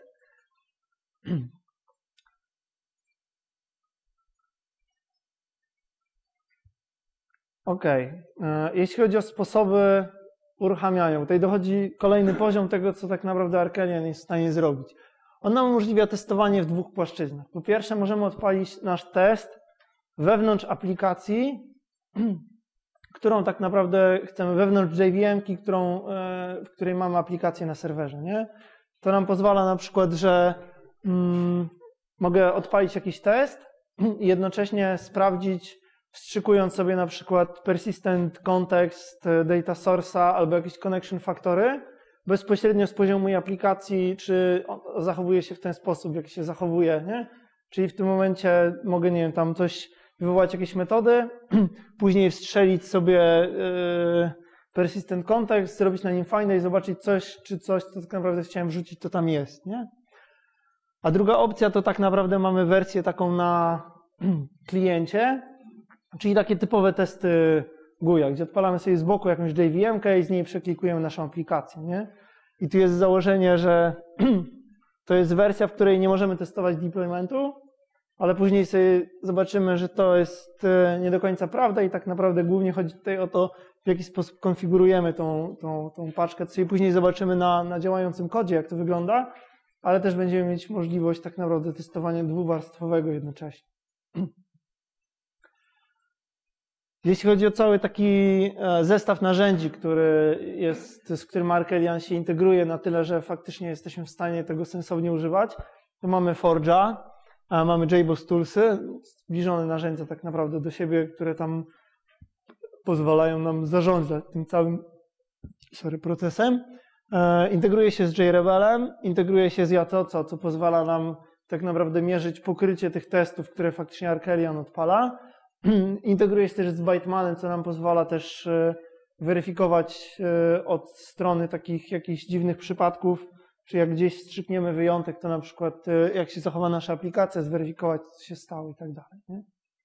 [SPEAKER 1] OK. Jeśli chodzi o sposoby uruchamiania, tutaj dochodzi kolejny poziom tego, co tak naprawdę Arkelion jest w stanie zrobić. On nam umożliwia testowanie w dwóch płaszczyznach. Po pierwsze, możemy odpalić nasz test wewnątrz aplikacji, którą tak naprawdę chcemy, wewnątrz JVM-ki, w której mamy aplikację na serwerze. Nie? To nam pozwala na przykład, że mogę odpalić jakiś test i jednocześnie sprawdzić, wstrzykując sobie na przykład persistent context data source'a albo jakieś connection faktory, bezpośrednio z poziomu mojej aplikacji, czy zachowuje się w ten sposób, jak się zachowuje, nie? Czyli w tym momencie mogę, nie wiem, tam coś wywołać jakieś metody, później wstrzelić sobie persistent context, zrobić na nim find i zobaczyć coś, co tak naprawdę chciałem wrzucić, to tam jest, nie? A druga opcja to tak naprawdę mamy wersję taką na kliencie, czyli takie typowe testy GUI, gdzie odpalamy sobie z boku jakąś JVM-kę i z niej przeklikujemy naszą aplikację, nie? I tu jest założenie, że to jest wersja, w której nie możemy testować deploymentu, ale później sobie zobaczymy, że to jest nie do końca prawda i tak naprawdę głównie chodzi tutaj o to, w jaki sposób konfigurujemy tą paczkę, co sobie później zobaczymy na działającym kodzie, jak to wygląda, ale też będziemy mieć możliwość tak naprawdę testowania dwuwarstwowego jednocześnie. Jeśli chodzi o cały taki zestaw narzędzi, z którym Arkelion się integruje na tyle, że faktycznie jesteśmy w stanie tego sensownie używać, to mamy Forge'a, mamy JBoss Toolsy, zbliżone narzędzia tak naprawdę do siebie, które tam pozwalają nam zarządzać tym całym procesem. Integruje się z JRebelem, integruje się z Yatoco, co pozwala nam tak naprawdę mierzyć pokrycie tych testów, które faktycznie Arkelion odpala. Integruje się też z Bytemanem, co nam pozwala też weryfikować od strony takich jakichś dziwnych przypadków, czy jak gdzieś wstrzykniemy wyjątek, to na przykład jak się zachowa nasza aplikacja, zweryfikować, co się stało i tak dalej. Nie?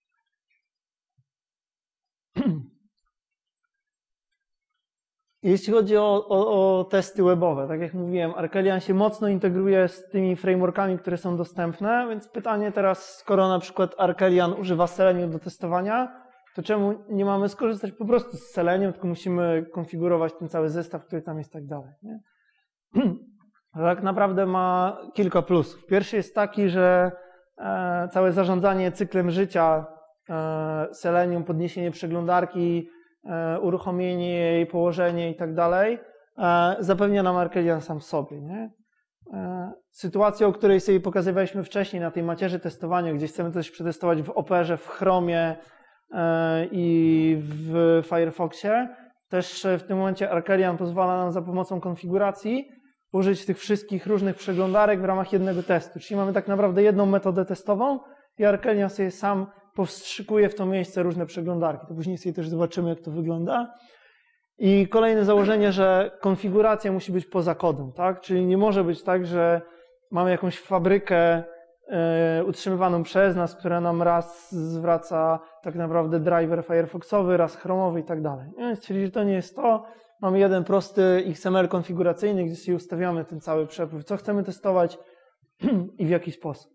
[SPEAKER 1] Jeśli chodzi o testy webowe, tak jak mówiłem, Arkelion się mocno integruje z tymi frameworkami, które są dostępne, więc pytanie teraz, skoro na przykład Arkelion używa Selenium do testowania, to czemu nie mamy skorzystać po prostu z Selenium, tylko musimy konfigurować ten cały zestaw, który tam jest i tak dalej. Nie? Tak naprawdę ma kilka plusów. Pierwszy jest taki, że całe zarządzanie cyklem życia Selenium, podniesienie przeglądarki, uruchomienie jej, położenie i tak dalej, zapewnia nam Arkelion sam w sobie. Nie? Sytuacja, o której sobie pokazywaliśmy wcześniej na tej macierzy testowania, gdzie chcemy coś przetestować w Operze, w Chromie i w Firefoxie, też w tym momencie Arkelion pozwala nam za pomocą konfiguracji użyć tych wszystkich różnych przeglądarek w ramach jednego testu. Czyli mamy tak naprawdę jedną metodę testową i Arkelion sobie sam powstrzykuje w to miejsce różne przeglądarki. To później sobie też zobaczymy, jak to wygląda. I kolejne założenie, że konfiguracja musi być poza kodem, tak? Czyli nie może być tak, że mamy jakąś fabrykę utrzymywaną przez nas, która nam raz zwraca tak naprawdę driver firefoxowy, raz chromowy i tak dalej. Czyli że to nie jest to. Mamy jeden prosty XML konfiguracyjny, gdzie sobie ustawiamy ten cały przepływ, co chcemy testować i w jaki sposób.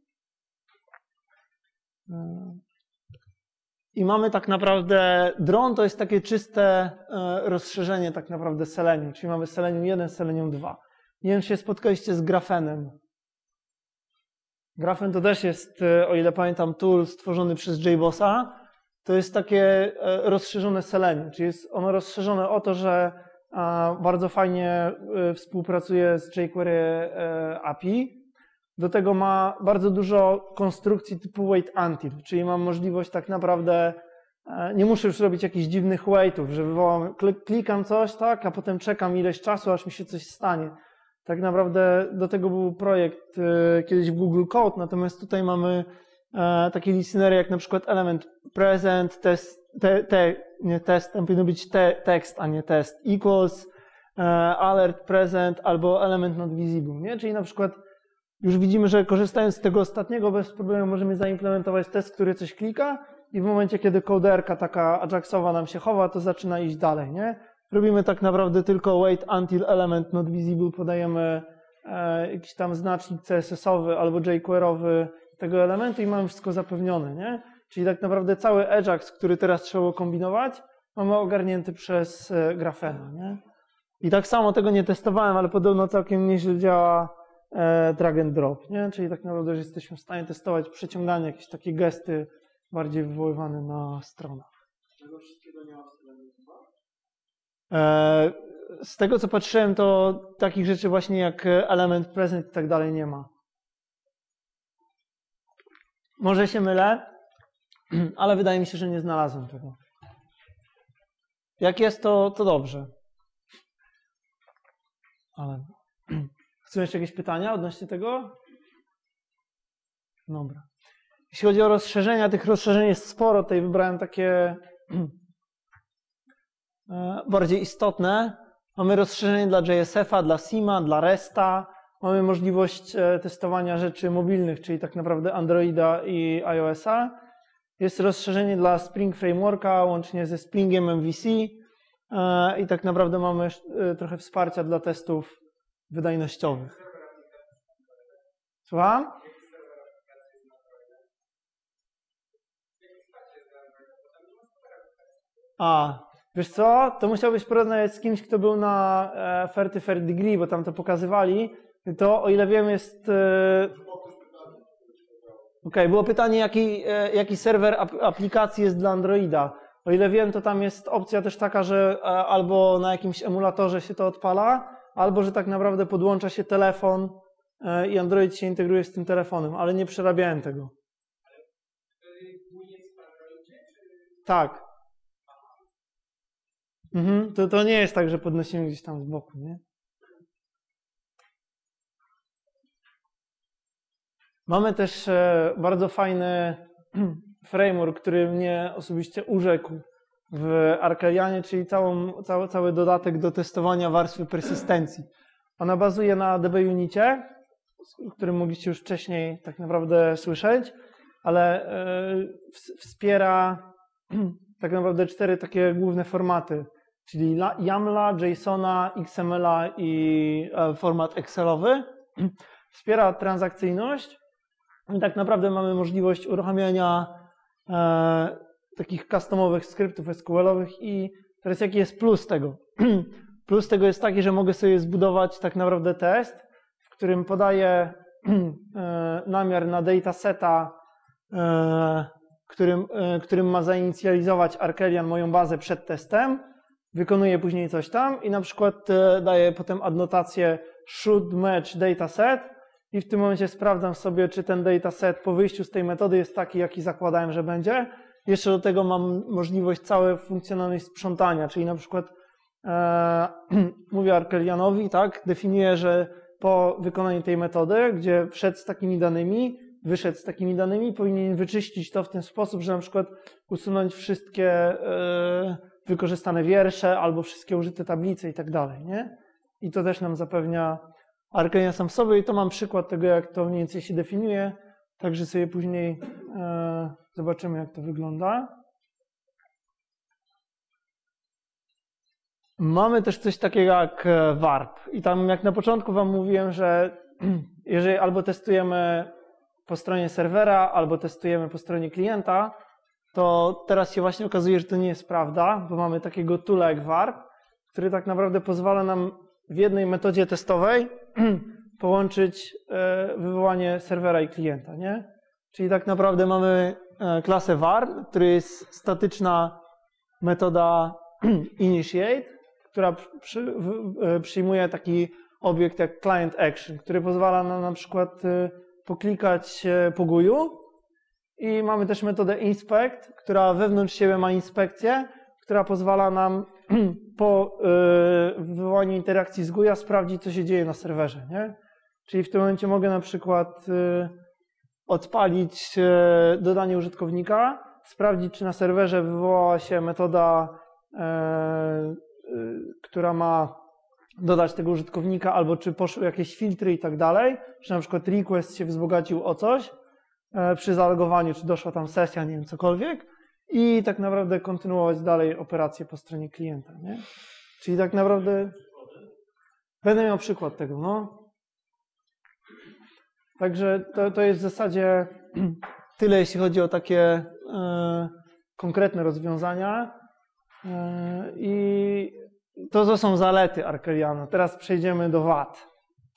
[SPEAKER 1] I mamy tak naprawdę, Drone to jest takie czyste rozszerzenie tak naprawdę Selenium, czyli mamy Selenium 1, Selenium 2. Nie wiem, czy się spotkaliście z Grafenem. Grafen to też jest, o ile pamiętam, tool stworzony przez JBossa. To jest takie rozszerzone Selenium, czyli jest ono rozszerzone o to, że bardzo fajnie współpracuje z jQuery API. Do tego ma bardzo dużo konstrukcji typu wait until, czyli mam możliwość tak naprawdę, nie muszę już robić jakichś dziwnych waitów, że wywołam, klikam coś, tak, a potem czekam ileś czasu, aż mi się coś stanie. Tak naprawdę do tego był projekt kiedyś w Google Code, natomiast tutaj mamy takie listenery jak na przykład element present, nie test, tam powinno być text, a nie test, equals, alert present albo element not visible, nie? Czyli na przykład już widzimy, że korzystając z tego ostatniego bez problemu możemy zaimplementować test, który coś klika i w momencie, kiedy kołderka taka ajaxowa nam się chowa, to zaczyna iść dalej, nie? Robimy tak naprawdę tylko wait until element not visible, podajemy jakiś tam znacznik CSS-owy albo jQuery-owy tego elementu i mamy wszystko zapewnione, nie? Czyli tak naprawdę cały Ajax, który teraz trzeba kombinować, mamy ogarnięty przez Grafena, nie? I tak samo tego nie testowałem, ale podobno całkiem nieźle działa drag and drop, nie? Czyli tak naprawdę, że jesteśmy w stanie testować przeciąganie, jakieś takie gesty bardziej wywoływane na stronach.
[SPEAKER 2] Tego wszystkiego nie ma w Selenium.
[SPEAKER 1] Z tego co patrzyłem, to takich rzeczy właśnie jak element present i tak dalej nie ma. Może się mylę, ale wydaje mi się, że nie znalazłem tego. Jak jest, to dobrze. Ale chcą jeszcze jakieś pytania odnośnie tego? Dobra. Jeśli chodzi o rozszerzenia, tych rozszerzeń jest sporo. Tutaj wybrałem takie bardziej istotne. Mamy rozszerzenie dla JSF-a, dla Sima, dla Resta. Mamy możliwość testowania rzeczy mobilnych, czyli tak naprawdę Androida i iOS-a. Jest rozszerzenie dla Spring Frameworka, łącznie ze Springiem MVC. I tak naprawdę mamy trochę wsparcia dla testów wydajnościowych. Słucham? Wiesz co? To musiałbyś porozmawiać z kimś, kto był na 30 Degree, bo tam to pokazywali. To, o ile wiem, jest... Okej, było pytanie, jaki serwer aplikacji jest dla Androida. O ile wiem, to tam jest opcja też taka, że albo na jakimś emulatorze się to odpala, albo że tak naprawdę podłącza się telefon i Android się integruje z tym telefonem, ale nie przerabiałem tego. Tak. To nie jest tak, że podnosimy gdzieś tam z boku, nie? Mamy też bardzo fajny framework, który mnie osobiście urzekł w Arcalianie, czyli cały dodatek do testowania warstwy persystencji. Ona bazuje na DBUnicie, o którym mogliście już wcześniej tak naprawdę słyszeć, ale wspiera tak naprawdę 4 takie główne formaty, czyli YAML-a, JSON-a, XML-a i format Excelowy. Wspiera transakcyjność i tak naprawdę mamy możliwość uruchamiania takich customowych skryptów SQL-owych i teraz jaki jest plus tego? Plus tego jest taki, że mogę sobie zbudować tak naprawdę test, w którym podaję namiar na dataseta, którym ma zainicjalizować Arcalian moją bazę przed testem, wykonuję później coś tam i na przykład daję potem adnotację should match dataset i w tym momencie sprawdzam sobie, czy ten dataset po wyjściu z tej metody jest taki, jaki zakładałem, że będzie. Jeszcze do tego mam możliwość całej funkcjonalność sprzątania, czyli na przykład mówię Arcalianowi, tak, definiuję, że po wykonaniu tej metody, gdzie wszedł z takimi danymi, wyszedł z takimi danymi, powinien wyczyścić to w ten sposób, że na przykład usunąć wszystkie wykorzystane wiersze albo wszystkie użyte tablice i tak dalej, nie? I to też nam zapewnia Arcalian sam w sobie i to mam przykład tego, jak to mniej więcej się definiuje, także sobie później zobaczymy, jak to wygląda. Mamy też coś takiego jak warp i tam jak na początku wam mówiłem, że jeżeli albo testujemy po stronie serwera, albo testujemy po stronie klienta, to teraz się właśnie okazuje, że to nie jest prawda, bo mamy takiego toola jak warp, który tak naprawdę pozwala nam w jednej metodzie testowej połączyć wywołanie serwera i klienta, nie? Czyli tak naprawdę mamy klasę var, który jest statyczna metoda initiate, która przyjmuje taki obiekt jak client action, który pozwala nam na przykład poklikać po GUI-u i mamy też metodę inspect, która wewnątrz siebie ma inspekcję, która pozwala nam po wywołaniu interakcji z GUI-a sprawdzić, co się dzieje na serwerze, nie? Czyli w tym momencie mogę na przykład odpalić dodanie użytkownika, sprawdzić, czy na serwerze wywołała się metoda, która ma dodać tego użytkownika, albo czy poszły jakieś filtry i tak dalej, czy na przykład request się wzbogacił o coś przy zalogowaniu, czy doszła tam sesja, nie wiem, cokolwiek. i tak naprawdę kontynuować dalej operacje po stronie klienta, nie? Czyli tak naprawdę będę miał przykład tego, no. Także to jest w zasadzie tyle, jeśli chodzi o takie konkretne rozwiązania. I to są zalety Arkeliana. Teraz przejdziemy do wad.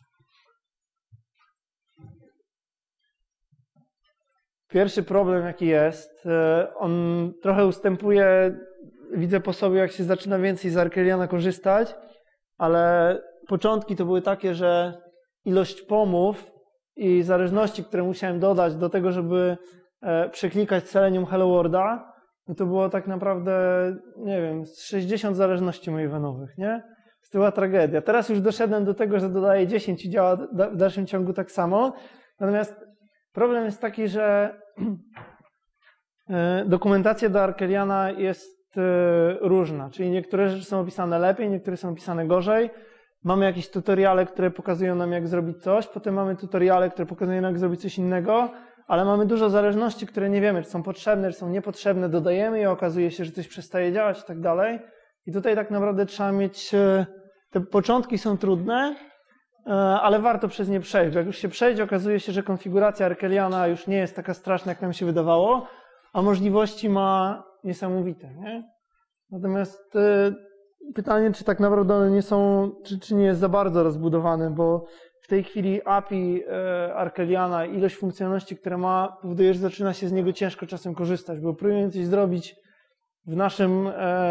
[SPEAKER 1] Pierwszy problem, jaki jest, on trochę ustępuje, widzę po sobie, jak się zaczyna więcej z Arkeliana korzystać, ale początki to były takie, że ilość pomów i zależności, które musiałem dodać do tego, żeby przeklikać Selenium Hello Worlda, no to było tak naprawdę, nie wiem, 60 zależności Mavenowych, nie? To była tragedia. Teraz już doszedłem do tego, że dodaję 10 i działa w dalszym ciągu tak samo. Natomiast problem jest taki, że dokumentacja do Arkeliana jest różna, czyli niektóre rzeczy są opisane lepiej, niektóre są opisane gorzej. Mamy jakieś tutoriale, które pokazują nam, jak zrobić coś, potem mamy tutoriale, które pokazują nam, jak zrobić coś innego, ale mamy dużo zależności, które nie wiemy, czy są potrzebne, czy są niepotrzebne, dodajemy je, okazuje się, że coś przestaje działać i tak dalej. I tutaj tak naprawdę trzeba mieć, te początki są trudne, ale warto przez nie przejść. Jak już się przejdzie, okazuje się, że konfiguracja Arkeliana już nie jest taka straszna, jak nam się wydawało, a możliwości ma niesamowite, nie? Natomiast pytanie, czy tak naprawdę one nie są, czy nie jest za bardzo rozbudowane, bo w tej chwili API Arkeliana, ilość funkcjonalności, które ma, powoduje, że zaczyna się z niego ciężko czasem korzystać, bo próbujemy coś zrobić w naszym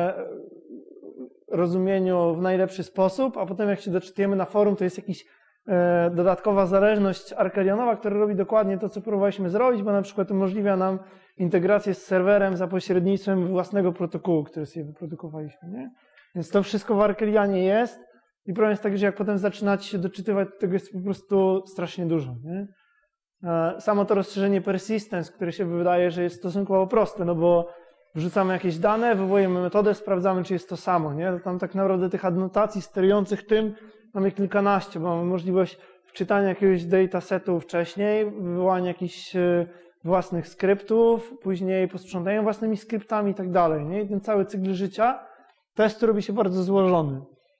[SPEAKER 1] rozumieniu w najlepszy sposób, a potem jak się doczytujemy na forum, to jest jakaś dodatkowa zależność arkelianowa, która robi dokładnie to, co próbowaliśmy zrobić, bo na przykład umożliwia nam integrację z serwerem za pośrednictwem własnego protokołu, który sobie wyprodukowaliśmy, nie? Więc to wszystko w Arkelianie jest i problem jest taki, że jak potem zaczynacie się doczytywać, to tego jest po prostu strasznie dużo, nie? Samo to rozszerzenie persistence, które się wydaje, że jest stosunkowo proste, no bo wrzucamy jakieś dane, wywołujemy metodę, sprawdzamy, czy jest to samo, nie? To tam tak naprawdę tych adnotacji sterujących tym mamy kilkanaście, bo mamy możliwość wczytania jakiegoś datasetu wcześniej, wywołania jakichś własnych skryptów, później posprzątania własnymi skryptami i tak dalej, nie? I ten cały cykl życia testu robi się bardzo złożony.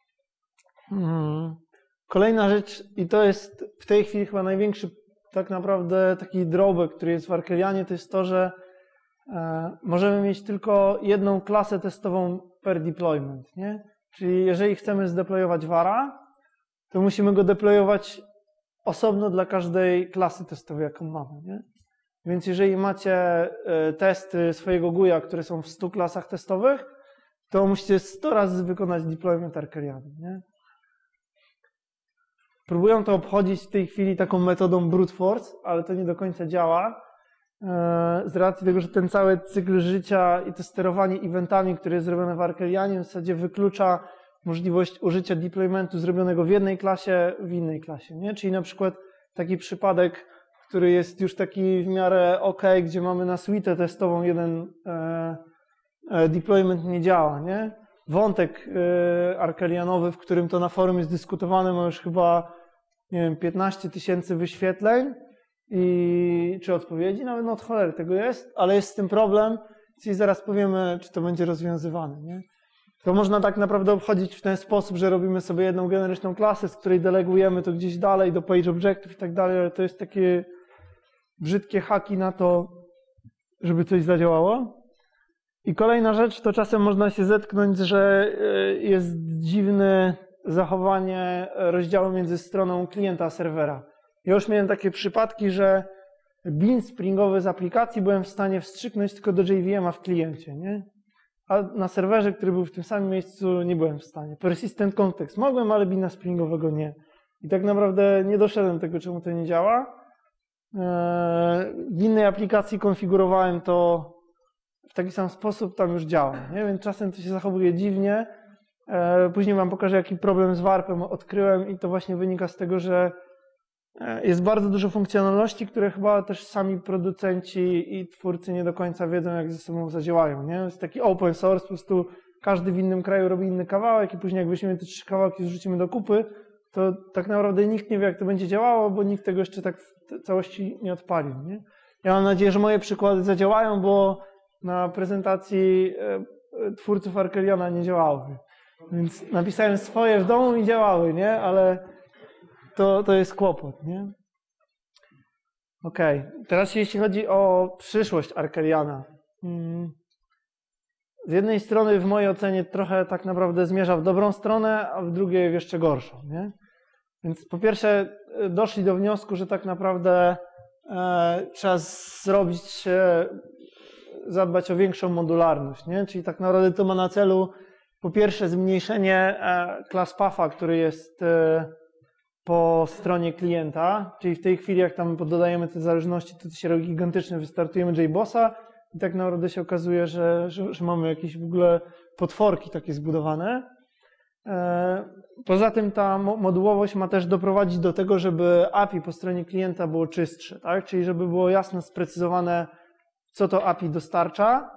[SPEAKER 1] Kolejna rzecz, i to jest w tej chwili chyba największy tak naprawdę taki drawback, który jest w Arkelianie, to jest to, że możemy mieć tylko jedną klasę testową per deployment, nie? Czyli jeżeli chcemy zdeployować vara, to musimy go deployować osobno dla każdej klasy testowej, jaką mamy, nie? Więc jeżeli macie testy swojego GUI-a, które są w 100 klasach testowych, to musicie 100 razy wykonać deployment Arkeliana, nie? Próbują to obchodzić w tej chwili taką metodą brute force, ale to nie do końca działa. Z racji tego, że ten cały cykl życia i to sterowanie eventami, które jest zrobione w Arkelianie, w zasadzie wyklucza możliwość użycia deploymentu zrobionego w jednej klasie w innej klasie, nie? Czyli na przykład taki przypadek, który jest już taki w miarę ok, gdzie mamy na suite testową jeden deployment nie działa, nie? Wątek arkelianowy, w którym to na forum jest dyskutowane, ma już chyba, nie wiem, 15 000 wyświetleń czy odpowiedzi, nawet no od cholery tego jest, ale jest z tym problem, czyli zaraz powiemy, czy to będzie rozwiązywane, nie? To można tak naprawdę obchodzić w ten sposób, że robimy sobie jedną generyczną klasę, z której delegujemy to gdzieś dalej do page objectów i tak dalej, ale to jest takie brzydkie haki na to, żeby coś zadziałało. I kolejna rzecz, to czasem można się zetknąć, że jest dziwne zachowanie rozdziału między stroną klienta a serwera. Ja już miałem takie przypadki, że bin springowy z aplikacji byłem w stanie wstrzyknąć tylko do JVM-a w kliencie, nie? A na serwerze, który był w tym samym miejscu, nie byłem w stanie. Persistent context mogłem, ale bina springowego nie. I tak naprawdę nie doszedłem do tego, czemu to nie działa. W innej aplikacji konfigurowałem to w taki sam sposób, tam już działa, nie? Więc czasem to się zachowuje dziwnie. Później wam pokażę, jaki problem z warpem odkryłem i to właśnie wynika z tego, że jest bardzo dużo funkcjonalności, które chyba też sami producenci i twórcy nie do końca wiedzą, jak ze sobą zadziałają, nie? Jest taki open source, po prostu każdy w innym kraju robi inny kawałek i później jak weźmiemy te 3 kawałki i zrzucimy do kupy, to tak naprawdę nikt nie wie, jak to będzie działało, bo nikt tego jeszcze tak w całości nie odpalił, nie? Ja mam nadzieję, że moje przykłady zadziałają, bo na prezentacji twórców Arkeliona nie działały. Więc napisałem swoje w domu i działały, nie? Ale to jest kłopot, nie? Okej. Teraz jeśli chodzi o przyszłość Arkeliana. Z jednej strony w mojej ocenie trochę tak naprawdę zmierza w dobrą stronę, a w drugiej w jeszcze gorszą, nie? Więc po pierwsze doszli do wniosku, że tak naprawdę trzeba zadbać o większą modularność, nie? Czyli tak naprawdę to ma na celu po pierwsze zmniejszenie class patha, który jest po stronie klienta, czyli w tej chwili jak tam dodajemy te zależności, to się robi gigantyczne, wystartujemy JBossa i tak naprawdę się okazuje, że mamy jakieś w ogóle potworki takie zbudowane. Poza tym ta modułowość ma też doprowadzić do tego, żeby API po stronie klienta było czystsze, tak? Czyli żeby było jasno sprecyzowane, co to API dostarcza,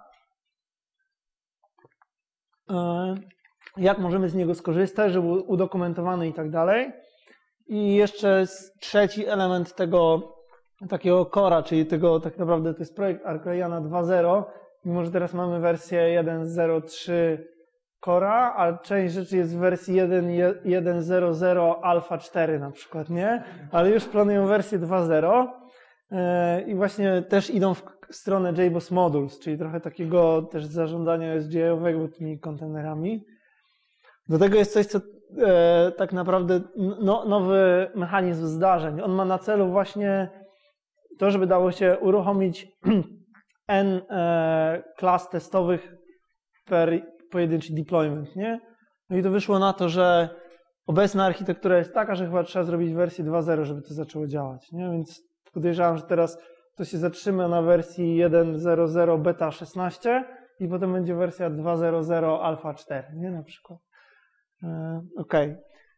[SPEAKER 1] jak możemy z niego skorzystać, żeby był udokumentowany i tak dalej. I jeszcze trzeci element tego takiego cora, czyli tego tak naprawdę to jest projekt Arkeliana 2.0, mimo że teraz mamy wersję 1.0.3 Cora, a część rzeczy jest w wersji 1.1.0.0 Alpha 4 na przykład, nie? Ale już planują wersję 2.0 i właśnie też idą w stronę JBoss Modules, czyli trochę takiego też zarządzania SGI-owego tymi kontenerami. Do tego jest coś, co tak naprawdę nowy mechanizm zdarzeń. On ma na celu właśnie to, żeby dało się uruchomić n klas testowych per pojedynczy deployment, nie? No i to wyszło na to, że obecna architektura jest taka, że chyba trzeba zrobić wersję 2.0, żeby to zaczęło działać, nie? Więc podejrzewam, że teraz to się zatrzyma na wersji 1.0.0 beta 16 i potem będzie wersja 2.0.0 alfa 4, nie? Na przykład. Okej.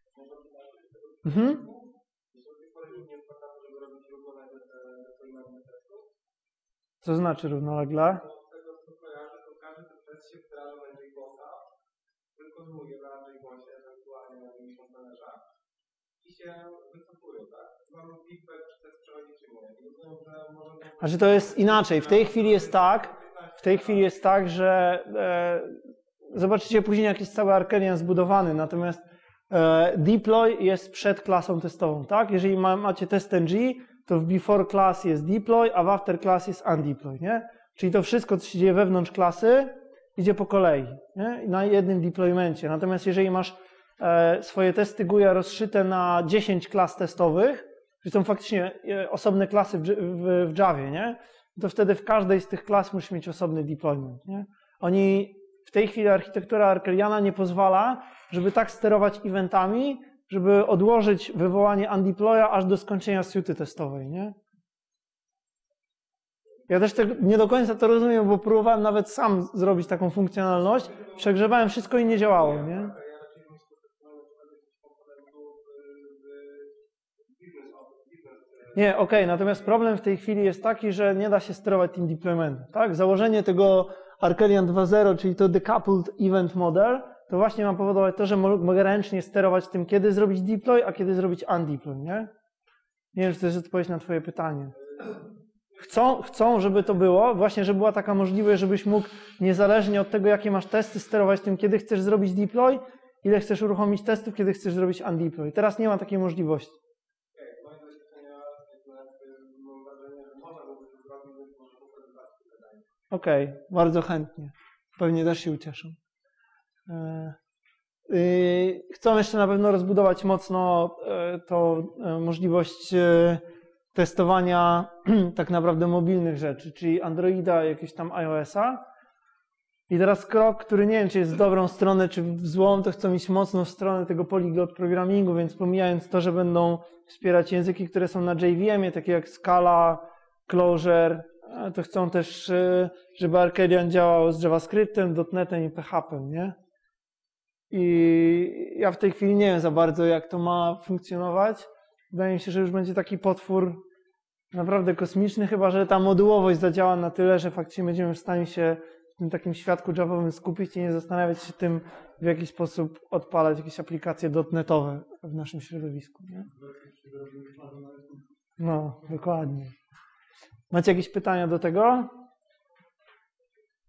[SPEAKER 1] Co znaczy równolegle? Wykonuje na JBossie, ewentualnie na jakimś kontenerze i się wycofują, tak? Mamy feedback, czy test przechodzi, czy nie. Znaczy to jest inaczej. W tej chwili jest tak, że zobaczycie później, jak jest cały Arkelian zbudowany, natomiast deploy jest przed klasą testową, tak? Jeżeli macie test.ng, to w before class jest deploy, a w after class jest undeploy, nie? Czyli to wszystko, co się dzieje wewnątrz klasy, idzie po kolei, nie? Na jednym deploymencie. Natomiast jeżeli masz swoje testy GUI rozszyte na 10 klas testowych, czyli są faktycznie osobne klasy w Javie, nie? To wtedy w każdej z tych klas musisz mieć osobny deployment, nie? W tej chwili architektura Arkeliana nie pozwala, żeby tak sterować eventami, żeby odłożyć wywołanie undeploya aż do skończenia suity testowej, nie? Ja też nie do końca to rozumiem, bo próbowałem nawet sam zrobić taką funkcjonalność, przegrzewałem wszystko i nie działało, nie? Nie, okej, natomiast problem w tej chwili jest taki, że nie da się sterować tym deploymentem, tak? Założenie tego Arkelian 2.0, czyli to decoupled event model, to właśnie ma powodować to, że mogę ręcznie sterować tym, kiedy zrobić deploy, a kiedy zrobić undeploy, nie? Nie wiem, czy to jest odpowiedź na twoje pytanie. Chcą, żeby to było, właśnie, żeby była taka możliwość, żebyś mógł niezależnie od tego, jakie masz testy, sterować tym, kiedy chcesz zrobić deploy, ile chcesz uruchomić testów, kiedy chcesz zrobić undeploy. Teraz nie ma takiej możliwości. Okej, bardzo chętnie. Pewnie też się ucieszą. Chcą jeszcze na pewno rozbudować mocno tą możliwość testowania tak naprawdę mobilnych rzeczy, czyli Androida, jakiegoś tam iOS-a. I teraz krok, który nie wiem, czy jest w dobrą stronę, czy w złą, to chcą iść mocno w stronę tego polyglot programmingu, więc pomijając to, że będą wspierać języki, które są na JVM-ie, takie jak Scala, Clojure, to chcą też, żeby Arkelian działał z JavaScriptem, .NET-em i PHP-em, nie? I ja w tej chwili nie wiem za bardzo, jak to ma funkcjonować. Wydaje mi się, że już będzie taki potwór naprawdę kosmiczny, chyba że ta modułowość zadziała na tyle, że faktycznie będziemy w stanie się w tym takim świadku javowym skupić i nie zastanawiać się tym, w jaki sposób odpalać jakieś aplikacje .NET-owe w naszym środowisku, nie? No, dokładnie. Macie jakieś pytania do tego?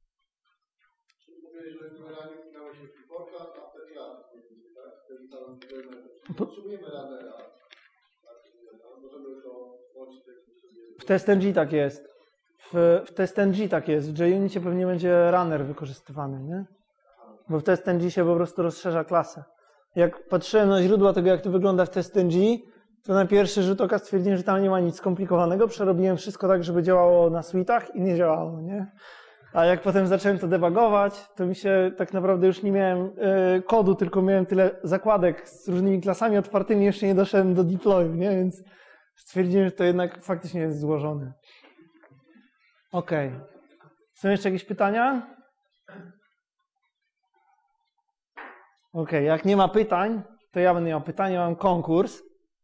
[SPEAKER 2] mówiłeś, że generalnie spinałeś się w Freeporta, a wtedy ja, tak? Wtedy tam potrzebujemy ranera. Możemy to łączyć
[SPEAKER 1] w TestNG tak jest. W TestNG tak jest. W JUnicie pewnie będzie runner wykorzystywany, nie? Bo w TestNG się po prostu rozszerza klasę. Jak patrzyłem na źródła tego, jak to wygląda w TestNG, to na pierwszy rzut oka stwierdziłem, że tam nie ma nic skomplikowanego. Przerobiłem wszystko tak, żeby działało na suite'ach i nie działało, nie? A jak potem zacząłem to debugować, to mi się tak naprawdę już nie miałem kodu, tylko miałem tyle zakładek z różnymi klasami otwartymi, jeszcze nie doszedłem do deployu, nie? Więc stwierdziłem, że to jednak faktycznie jest złożone. Okej. Są jeszcze jakieś pytania? Okej, jak nie ma pytań, to ja będę miał pytanie, mam konkurs.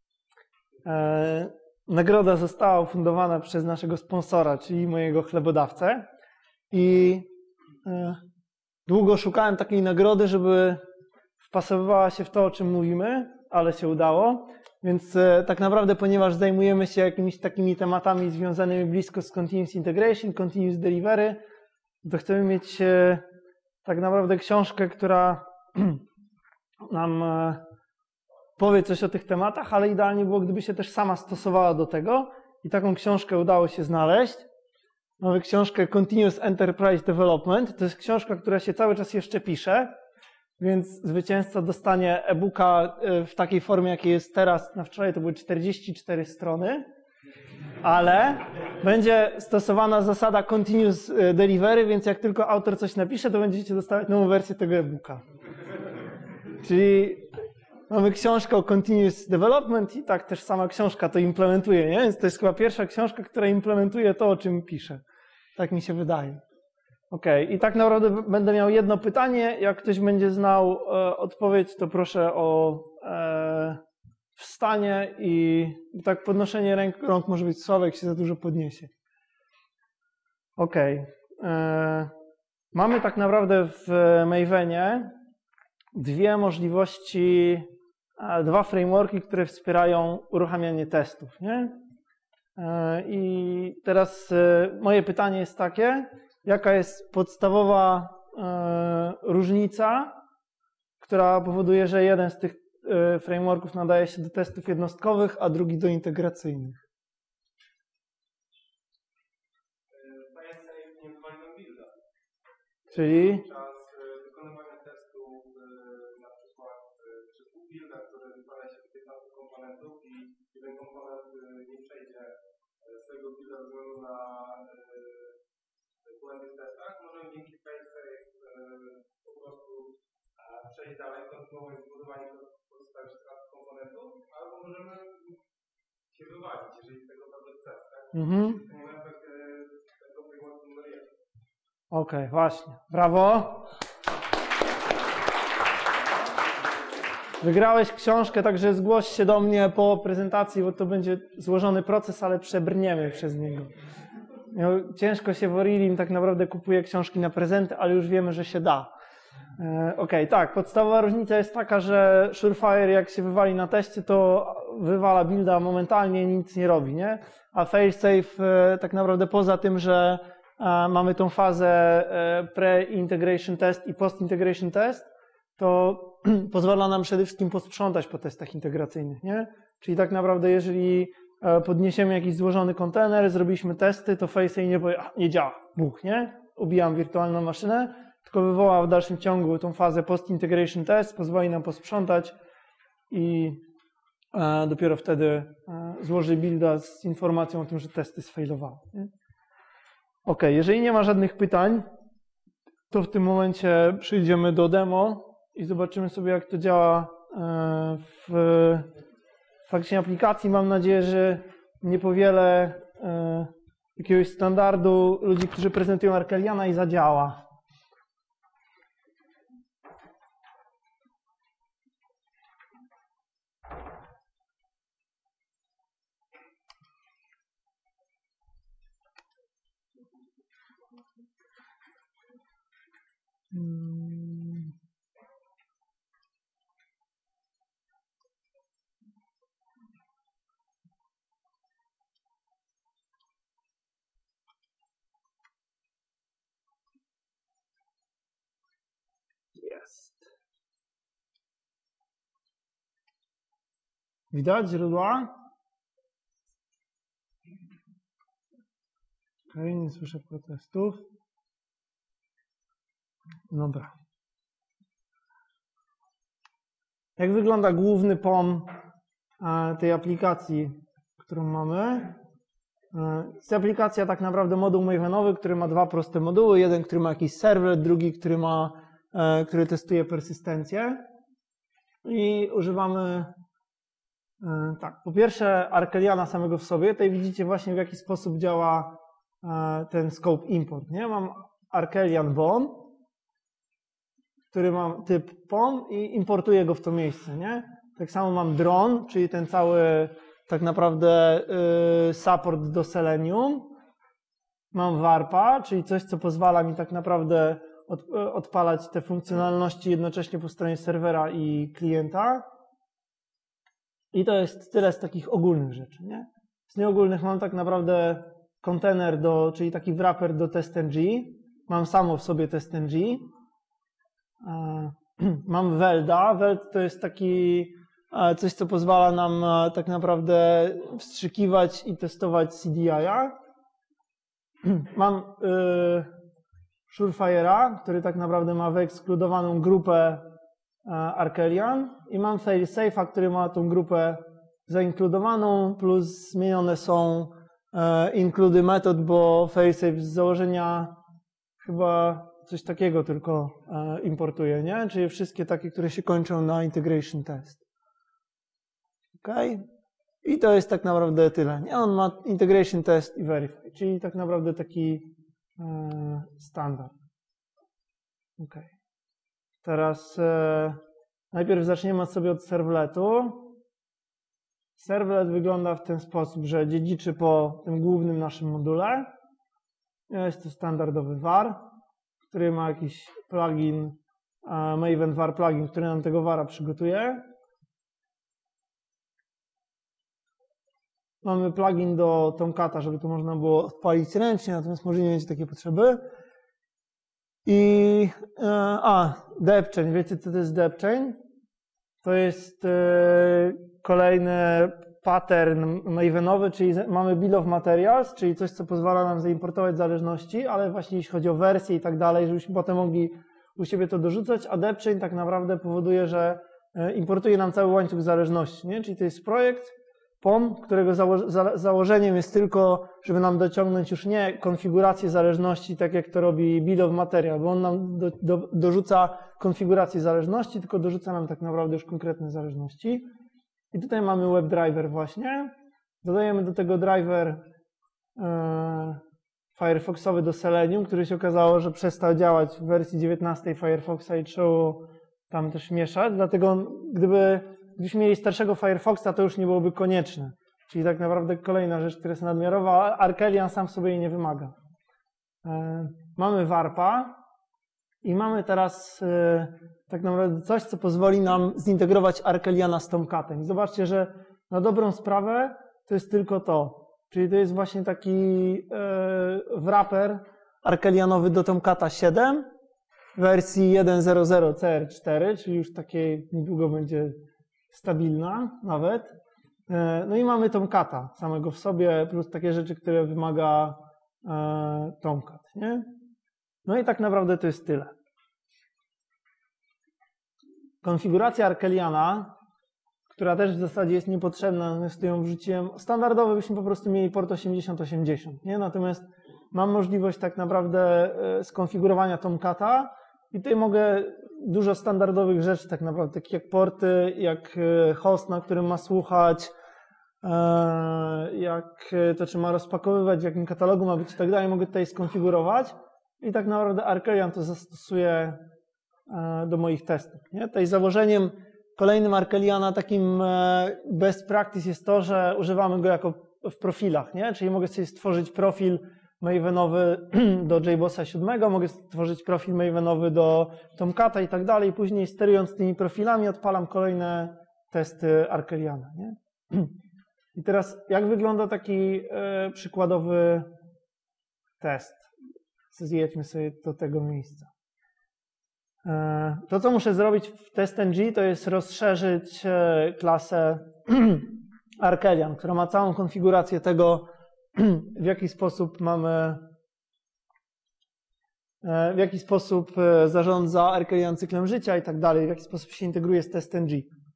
[SPEAKER 1] Nagroda została ufundowana przez naszego sponsora, czyli mojego chlebodawcę. I długo szukałem takiej nagrody, żeby wpasowywała się w to, o czym mówimy, ale się udało. Więc tak naprawdę, ponieważ zajmujemy się jakimiś takimi tematami związanymi blisko z Continuous Integration, Continuous Delivery, to chcemy mieć tak naprawdę książkę, która nam powie coś o tych tematach, ale idealnie było, gdyby się też sama stosowała do tego. I taką książkę udało się znaleźć. Mamy książkę Continuous Enterprise Development. To jest książka, która się cały czas jeszcze pisze, więc zwycięzca dostanie e-booka w takiej formie, jakiej jest teraz. Na wczoraj to były 44 strony, ale będzie stosowana zasada Continuous Delivery, więc jak tylko autor coś napisze, to będziecie dostawać nową wersję tego e-booka. Czyli mamy książkę o Continuous Development i tak też sama książka to implementuje, nie? Więc to jest chyba pierwsza książka, która implementuje to, o czym pisze. Tak mi się wydaje. Okej, i tak naprawdę będę miał jedno pytanie. Jak ktoś będzie znał odpowiedź, to proszę o wstanie i tak podnoszenie rąk może być słabe, jak się za dużo podniesie. Okej. Mamy tak naprawdę w Mavenie dwie możliwości, dwa frameworki, które wspierają uruchamianie testów, nie? I teraz moje pytanie jest takie, jaka jest podstawowa różnica, która powoduje, że jeden z tych frameworków nadaje się do testów jednostkowych, a drugi do integracyjnych? Czyli?
[SPEAKER 3] Czas wykonywania testu na przykład przez pół builda, który składa się z 15 komponentów i jeden komponent nie przejdzie swojego builda ze względu na błędy w testach, możemy dzięki FaceSafe po prostu przejść dalej, kontynuować zbudowanie pozostałych 14 komponentów, albo możemy się wywalić, jeżeli tego bardzo chce. Tak? To nie efekt tego frameworku numer 1.
[SPEAKER 1] Okej, właśnie. Brawo. Wygrałeś książkę, także zgłoś się do mnie po prezentacji, bo to będzie złożony proces, ale przebrniemy przez niego. Ciężko się w Orilim tak naprawdę kupuje książki na prezenty, ale już wiemy, że się da. Okej, tak, podstawowa różnica jest taka, że Surefire jak się wywali na teście, to wywala builda momentalnie, nic nie robi, nie? A FailSafe tak naprawdę poza tym, że mamy tą fazę pre-integration test i post-integration test, to pozwala nam przede wszystkim posprzątać po testach integracyjnych, nie? Czyli tak naprawdę jeżeli podniesiemy jakiś złożony kontener, zrobiliśmy testy, to FaceSafe nie powie, nie działa, buch, nie? Ubijam wirtualną maszynę, tylko wywoła w dalszym ciągu tą fazę post-integration test, pozwoli nam posprzątać i dopiero wtedy złoży builda z informacją o tym, że testy sfailowały. Ok, jeżeli nie ma żadnych pytań, to w tym momencie przejdziemy do demo i zobaczymy sobie, jak to działa w fakcie aplikacji. Mam nadzieję, że nie powielę jakiegoś standardu ludzi, którzy prezentują Arkeliana i zadziała. Widać źródła? Okej, nie słyszę protestów. Dobra. Jak wygląda główny POM tej aplikacji, którą mamy? Jest aplikacja tak naprawdę moduł Mavenowy, który ma dwa proste moduły. Jeden, który ma jakiś serwer, drugi, który testuje persystencję. I używamy tak, po pierwsze Arkeliana samego w sobie. Tutaj widzicie właśnie w jaki sposób działa ten scope import. Nie? Mam Arkelian BOM, który ma typ POM i importuję go w to miejsce. Nie? Tak samo mam drone, czyli ten cały tak naprawdę support do Selenium. Mam warpa, czyli coś, co pozwala mi tak naprawdę odpalać te funkcjonalności jednocześnie po stronie serwera i klienta. I to jest tyle z takich ogólnych rzeczy. Nie? Z nieogólnych mam tak naprawdę kontener, czyli taki wrapper do TestNG. Mam samo w sobie TestNG. Mam Welda. Weld to jest taki coś, co pozwala nam tak naprawdę wstrzykiwać i testować CDI-a. Mam Surefire'a, który tak naprawdę ma wyekskludowaną grupę Arkelian i mam Failsafe'a, który ma tą grupę zainkludowaną, plus zmienione są include metod, bo Failsafe z założenia chyba coś takiego tylko importuje, nie? Czyli wszystkie takie, które się kończą na integration test. Okay? I to jest tak naprawdę tyle. Nie? On ma integration test i verify, czyli tak naprawdę taki standard. Okay. Teraz najpierw zaczniemy sobie od servletu. Servlet wygląda w ten sposób, że dziedziczy po tym głównym naszym module. Jest to standardowy var, który ma jakiś plugin, Maven var plugin, który nam tego vara przygotuje. Mamy plugin do Tomcata, żeby to można było odpalić ręcznie, natomiast może nie mieć takiej potrzeby. I depchain. Wiecie, co to jest depchain? To jest kolejny pattern Mavenowy, czyli mamy bill of materials, czyli coś, co pozwala nam zaimportować zależności, ale właśnie jeśli chodzi o wersję i tak dalej, żebyśmy potem mogli u siebie to dorzucać, a depchain tak naprawdę powoduje, że importuje nam cały łańcuch zależności, nie? Czyli to jest projekt POM, którego założeniem jest tylko, żeby nam dociągnąć już nie konfigurację zależności, tak jak to robi bill of material, bo on nam dorzuca konfigurację zależności, tylko dorzuca nam tak naprawdę już konkretne zależności. I tutaj mamy WebDriver właśnie. Dodajemy do tego driver Firefoxowy do Selenium, który się okazało, że przestał działać w wersji 19 Firefoxa i trzeba tam też mieszać. Dlatego gdybyśmy mieli starszego Firefoxa, to już nie byłoby konieczne. Czyli tak naprawdę kolejna rzecz, która jest nadmiarowa, a Arkelian sam w sobie jej nie wymaga. Mamy warpa i mamy teraz tak naprawdę coś, co pozwoli nam zintegrować Arkeliana z Tomcatem. I zobaczcie, że na dobrą sprawę to jest tylko to. Czyli to jest właśnie taki wrapper Arkelianowy do Tomcata 7 w wersji 1.0.0 CR4, czyli już takiej niedługo będzie stabilna nawet. No i mamy Tomcata samego w sobie, plus takie rzeczy, które wymaga Tomcat, nie? No i tak naprawdę to jest tyle. Konfiguracja Arkeliana, która też w zasadzie jest niepotrzebna, natomiast ją wrzuciłem. Standardowo byśmy po prostu mieli port 8080, nie? Natomiast mam możliwość tak naprawdę skonfigurowania Tomcata i tutaj mogę dużo standardowych rzeczy tak naprawdę, takich jak porty, jak host, na którym ma słuchać, jak to trzeba rozpakowywać, w jakim katalogu ma być i tak dalej, mogę tutaj skonfigurować i tak naprawdę Arkelian to zastosuje do moich testów. Nie? Tutaj założeniem kolejnym Arkeliana, takim best practice jest to, że używamy go jako w profilach, nie? Czyli mogę sobie stworzyć profil Mavenowy do JBossa 7, mogę stworzyć profil Mavenowy do Tomcata i tak dalej. Później sterując tymi profilami odpalam kolejne testy Arkeliana. Nie? I teraz jak wygląda taki przykładowy test? Zjedźmy sobie do tego miejsca. To, co muszę zrobić w TestNG, to jest rozszerzyć klasę Arkelian, która ma całą konfigurację tego, w jaki sposób mamy, w jaki sposób zarządza Arkelian cyklem życia i tak dalej, w jaki sposób się integruje z TestNG.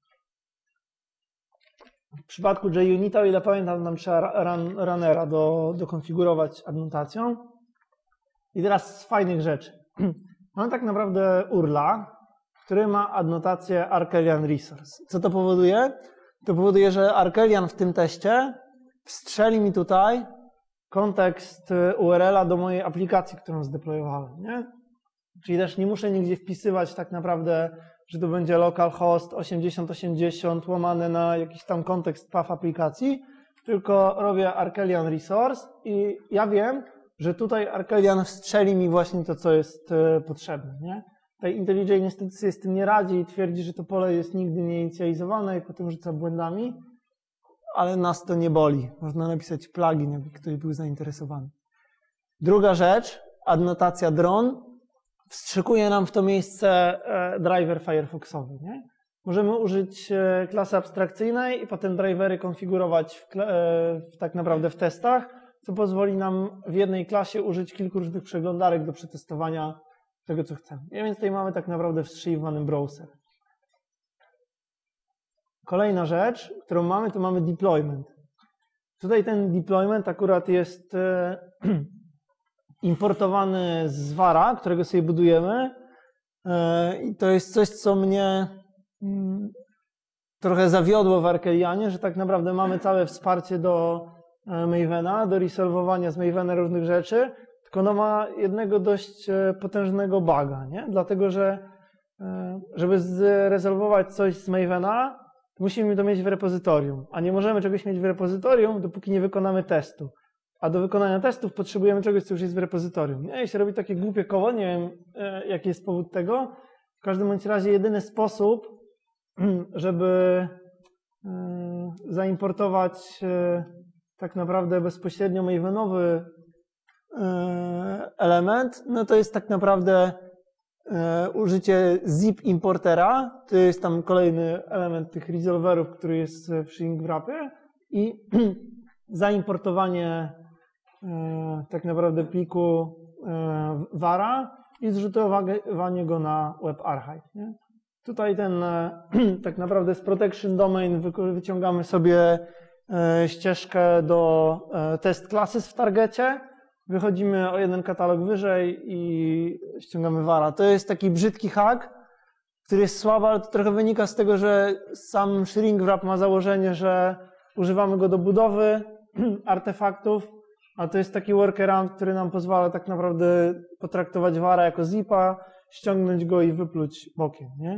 [SPEAKER 1] W przypadku JUnita, o ile pamiętam, nam trzeba runnera dokonfigurować adnotacją. I teraz z fajnych rzeczy. Mam tak naprawdę URLa, który ma adnotację Arkelian Resource. Co to powoduje? To powoduje, że Arkelian w tym teście wstrzeli mi tutaj kontekst URL-a do mojej aplikacji, którą zdeployowałem, nie? Czyli też nie muszę nigdzie wpisywać tak naprawdę, że to będzie localhost 8080 łamane na jakiś tam kontekst path aplikacji, tylko robię Arkelian Resource i ja wiem, że tutaj Arkelian wstrzeli mi właśnie to, co jest potrzebne, nie? Tutaj IntelliJ niestety sobie z tym nie radzi i twierdzi, że to pole jest nigdy nie inicjalizowane i potem rzuca błędami, ale nas to nie boli. Można napisać plugin, jakby ktoś był zainteresowany. Druga rzecz, adnotacja dron, wstrzykuje nam w to miejsce driver firefoxowy, nie? Możemy użyć klasy abstrakcyjnej i potem drivery konfigurować tak naprawdę w testach, co pozwoli nam w jednej klasie użyć kilku różnych przeglądarek do przetestowania tego, co chcemy. I więc tutaj mamy tak naprawdę wstrzeliwany browser. Kolejna rzecz, którą mamy, to mamy deployment. Tutaj ten deployment akurat jest importowany z Vara, którego sobie budujemy. I to jest coś, co mnie trochę zawiodło w Arkelianie, że tak naprawdę mamy całe wsparcie do Mavena, do resolvowania z Mavena różnych rzeczy, tylko ono ma jednego dość potężnego buga, nie? Dlatego, że żeby zresolwować coś z Mavena, to musimy to mieć w repozytorium, a nie możemy czegoś mieć w repozytorium, dopóki nie wykonamy testu. A do wykonania testów potrzebujemy czegoś, co już jest w repozytorium. Nie? I się robi takie głupie koło, nie wiem, jaki jest powód tego. W każdym bądź razie jedyny sposób, żeby zaimportować tak naprawdę bezpośrednio Mavenowy element, no to jest tak naprawdę użycie zip importera, to jest tam kolejny element tych resolverów, który jest w Shrink Wrapie i zaimportowanie tak naprawdę pliku Vara i zrzutowanie go na WebArchive. Nie? Tutaj ten tak naprawdę z Protection Domain wyciągamy sobie ścieżkę do test classes w targecie, wychodzimy o jeden katalog wyżej i ściągamy Vara. To jest taki brzydki hack, który jest słaby, ale to trochę wynika z tego, że sam Shrink Wrap ma założenie, że używamy go do budowy artefaktów, a to jest taki workaround, który nam pozwala tak naprawdę potraktować Vara jako zipa, ściągnąć go i wypluć bokiem, nie?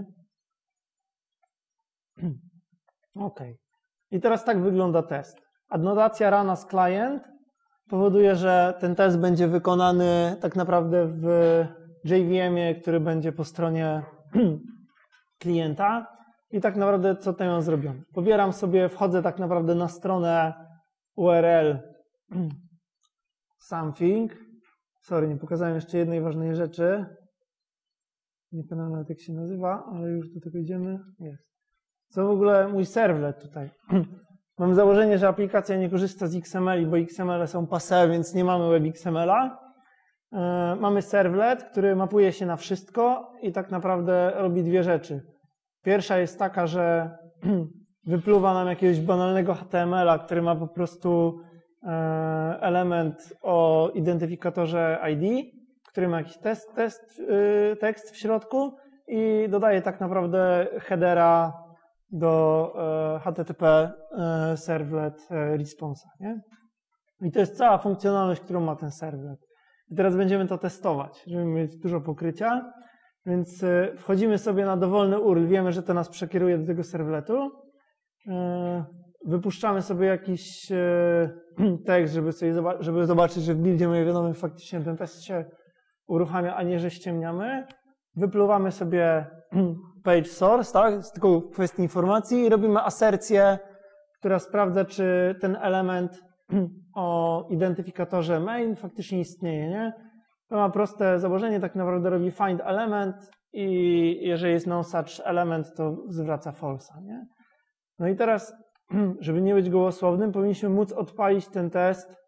[SPEAKER 1] OK. I teraz tak wygląda test. Adnotacja run as client powoduje, że ten test będzie wykonany tak naprawdę w JVM-ie, który będzie po stronie klienta. I tak naprawdę co tutaj mam zrobione? Pobieram sobie, wchodzę tak naprawdę na stronę URL something. Sorry, nie pokazałem jeszcze jednej ważnej rzeczy. Nie pamiętam nawet jak się nazywa, ale już do tego idziemy. Jest. Co w ogóle mój servlet tutaj. Mam założenie, że aplikacja nie korzysta z XML, bo XML są passé, więc nie mamy WebXML-a. Mamy servlet, który mapuje się na wszystko i tak naprawdę robi dwie rzeczy. Pierwsza jest taka, że wypluwa nam jakiegoś banalnego HTML-a, który ma po prostu element o identyfikatorze ID, który ma jakiś tekst w środku i dodaje tak naprawdę headera do HTTP servlet responsa, nie? I to jest cała funkcjonalność, którą ma ten servlet. I teraz będziemy to testować, żeby mieć dużo pokrycia. Więc wchodzimy sobie na dowolny URL, wiemy, że to nas przekieruje do tego serwletu. Wypuszczamy sobie jakiś tekst, żeby zobaczyć, że w buildzie Mavenowym faktycznie ten test się uruchamia, a nie, że ściemniamy. Wypluwamy sobie page source, tak? To jest tylko kwestia informacji i robimy asercję, która sprawdza, czy ten element o identyfikatorze main faktycznie istnieje, nie? To ma proste założenie, tak naprawdę robi find element i jeżeli jest no such element, to zwraca false'a, nie? No i teraz żeby nie być gołosłownym, powinniśmy móc odpalić ten test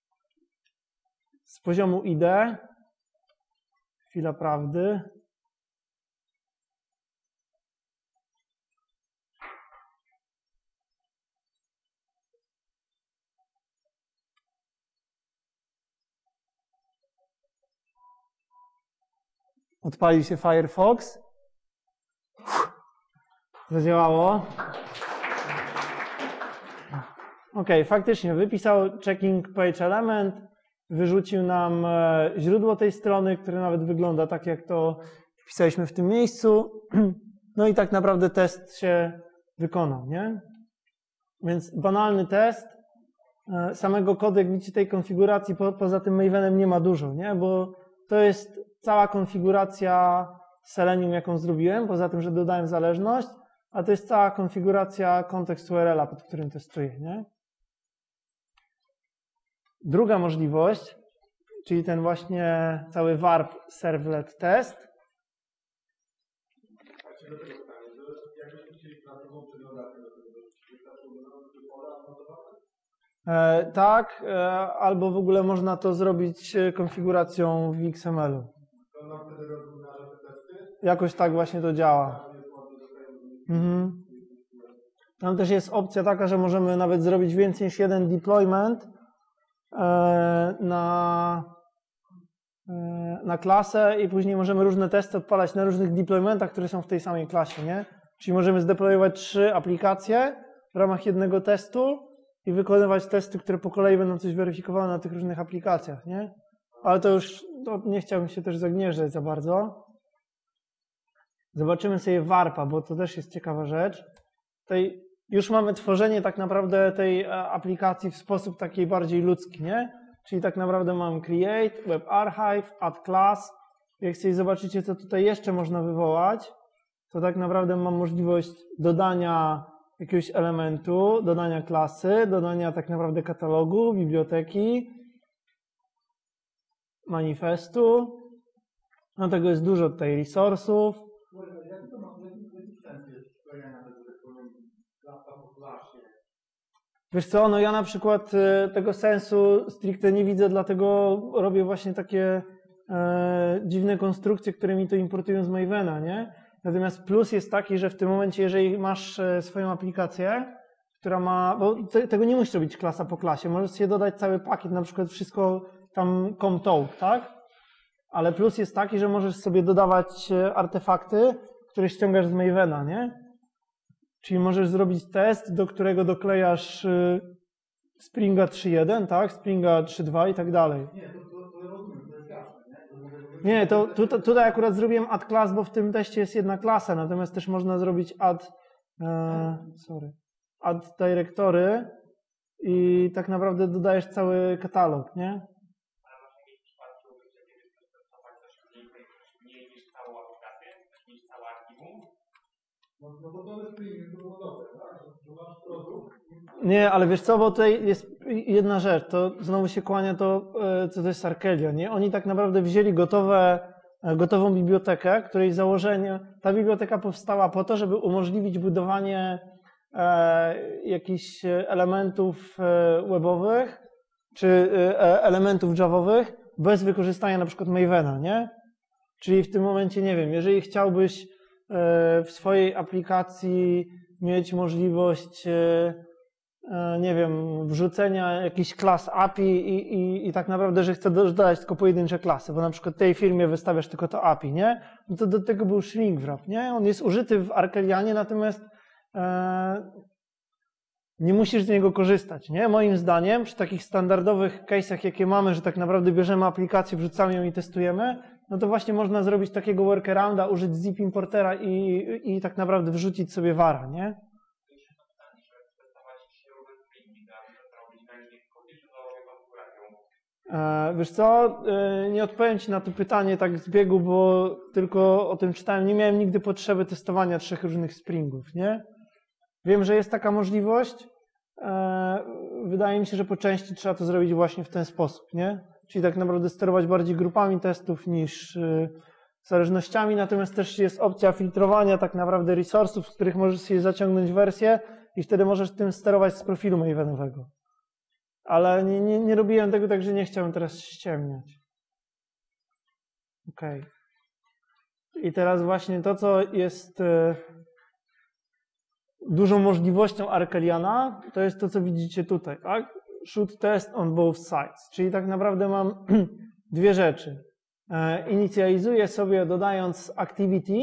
[SPEAKER 1] z poziomu IDE. Chwila prawdy. Odpalił się Firefox. Zadziałało. OK, faktycznie wypisał checking page element, wyrzucił nam źródło tej strony, które nawet wygląda tak, jak to wpisaliśmy w tym miejscu. No i tak naprawdę test się wykonał, nie? Więc banalny test. Samego kodu, jak widzicie, tej konfiguracji poza tym Mavenem nie ma dużo, nie? Bo to jest cała konfiguracja Selenium, jaką zrobiłem, poza tym, że dodałem zależność, a to jest cała konfiguracja kontekstu URL-a, pod którym testuję, nie? Druga możliwość, czyli ten właśnie cały warp servlet test. Tak, albo w ogóle można to zrobić konfiguracją w XML-u. Jakoś tak właśnie to działa. Tam też jest opcja taka, że możemy nawet zrobić więcej niż jeden deployment na klasę i później możemy różne testy odpalać na różnych deploymentach, które są w tej samej klasie, nie? Czyli możemy zdeployować 3 aplikacje w ramach jednego testu i wykonywać testy, które po kolei będą coś weryfikowały na tych różnych aplikacjach, nie? Ale to już nie chciałbym się też zagnieżdżać za bardzo. Zobaczymy sobie warpa, bo to też jest ciekawa rzecz. Tutaj już mamy tworzenie tak naprawdę tej aplikacji w sposób taki bardziej ludzki, nie? Czyli tak naprawdę mam create, web archive, add class. Jak sobie zobaczycie, co tutaj jeszcze można wywołać, to tak naprawdę mam możliwość dodania jakiegoś elementu, dodania klasy, dodania tak naprawdę katalogu, biblioteki, manifestu. No tego jest dużo tutaj resursów. Wiesz co, no ja na przykład tego sensu stricte nie widzę, dlatego robię właśnie takie dziwne konstrukcje, które mi to importują z Mavena, nie? Natomiast plus jest taki, że w tym momencie, jeżeli masz swoją aplikację, która ma, bo tego nie musisz robić klasa po klasie, możesz sobie dodać cały pakiet, na przykład wszystko tam com-toke, tak? Ale plus jest taki, że możesz sobie dodawać artefakty, które ściągasz z Mavena, nie? Czyli możesz zrobić test, do którego doklejasz Springa 3.1, tak? Springa 3.2 i tak dalej. Nie, to tutaj akurat zrobiłem add class, bo w tym teście jest jedna klasa, natomiast też można zrobić add directory i tak naprawdę dodajesz cały katalog, nie? Nie, ale wiesz co, bo tutaj jest jedna rzecz, to znowu się kłania to, co to jest Arcadia, nie? Oni tak naprawdę wzięli gotową bibliotekę, której założenie, ta biblioteka powstała po to, żeby umożliwić budowanie jakichś elementów webowych czy elementów javowych bez wykorzystania na przykład Mavena, nie? Czyli w tym momencie, nie wiem, jeżeli chciałbyś w swojej aplikacji mieć możliwość, nie wiem, wrzucenia jakichś klas API i tak naprawdę, że chcę dodać tylko pojedyncze klasy, bo na przykład tej firmie wystawiasz tylko to API, nie? No to do tego był shrink wrap, nie? On jest użyty w Arcadianie, natomiast nie musisz z niego korzystać, nie? Moim zdaniem, przy takich standardowych case'ach, jakie mamy, że tak naprawdę bierzemy aplikację, wrzucamy ją i testujemy, no to właśnie można zrobić takiego workarounda, użyć zip importera i tak naprawdę wrzucić sobie vara, nie? Wiesz co, nie odpowiem Ci na to pytanie tak z biegu, bo tylko o tym czytałem. Nie miałem nigdy potrzeby testowania 3 różnych springów, nie? Wiem, że jest taka możliwość. Wydaje mi się, że po części trzeba to zrobić właśnie w ten sposób, nie? Czyli tak naprawdę sterować bardziej grupami testów niż zależnościami, natomiast też jest opcja filtrowania tak naprawdę resursów, z których możesz sobie zaciągnąć wersję i wtedy możesz tym sterować z profilu Mavenowego. Ale nie robiłem tego, także nie chciałem teraz ściemniać. OK. I teraz właśnie to, co jest dużą możliwością Arkeliana, to jest to, co widzicie tutaj, tak? Should test on both sides. Czyli tak naprawdę mam dwie rzeczy. Inicjalizuję sobie dodając activity,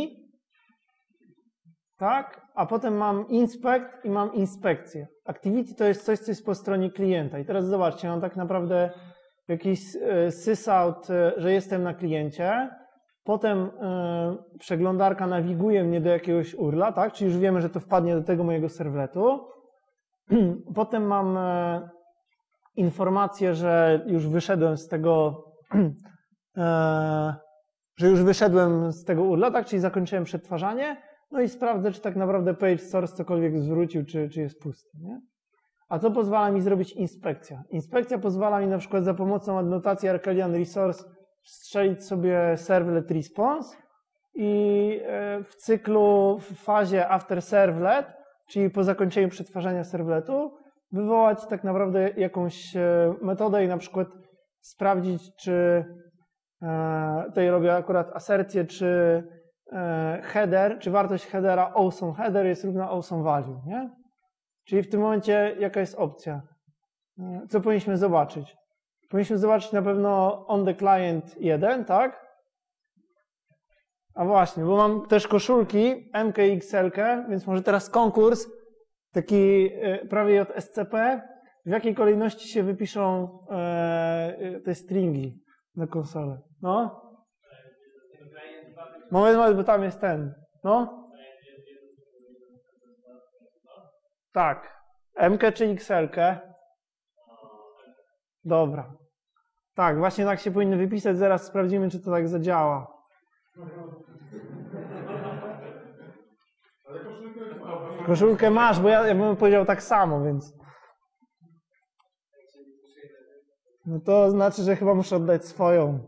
[SPEAKER 1] tak? A potem mam inspect i mam inspekcję. Activity to jest coś, co jest po stronie klienta. I teraz zobaczcie, mam tak naprawdę jakiś sysout, że jestem na kliencie. Potem przeglądarka nawiguje mnie do jakiegoś URL-a, tak? Czyli już wiemy, że to wpadnie do tego mojego serwletu. Potem mam informację, że już wyszedłem z tego URL-a, tak? Czyli zakończyłem przetwarzanie. No i sprawdzę, czy tak naprawdę page source cokolwiek zwrócił, czy jest pusty, nie? A co pozwala mi zrobić inspekcja? Inspekcja pozwala mi na przykład za pomocą adnotacji Arkelian Resource strzelić sobie servlet response i w cyklu, w fazie after servlet, czyli po zakończeniu przetwarzania servletu, wywołać tak naprawdę jakąś metodę i na przykład sprawdzić, czy tutaj robię akurat asercję, czy header, czy wartość headera awesome header jest równa awesome value, nie? Czyli w tym momencie jaka jest opcja? Co powinniśmy zobaczyć? Powinniśmy zobaczyć na pewno on the client 1, tak? A właśnie, bo mam też koszulki MK i XL, więc może teraz konkurs, taki prawie od SCP. W jakiej kolejności się wypiszą te stringi na konsolę? No? Moment, bo tam jest ten. No? Tak. MK czy XL? Dobra. Tak, właśnie tak się powinny wypisać. Zaraz sprawdzimy, czy to tak zadziała. Koszulkę masz, bo ja bym powiedział tak samo, więc... No to znaczy, że chyba muszę oddać swoją.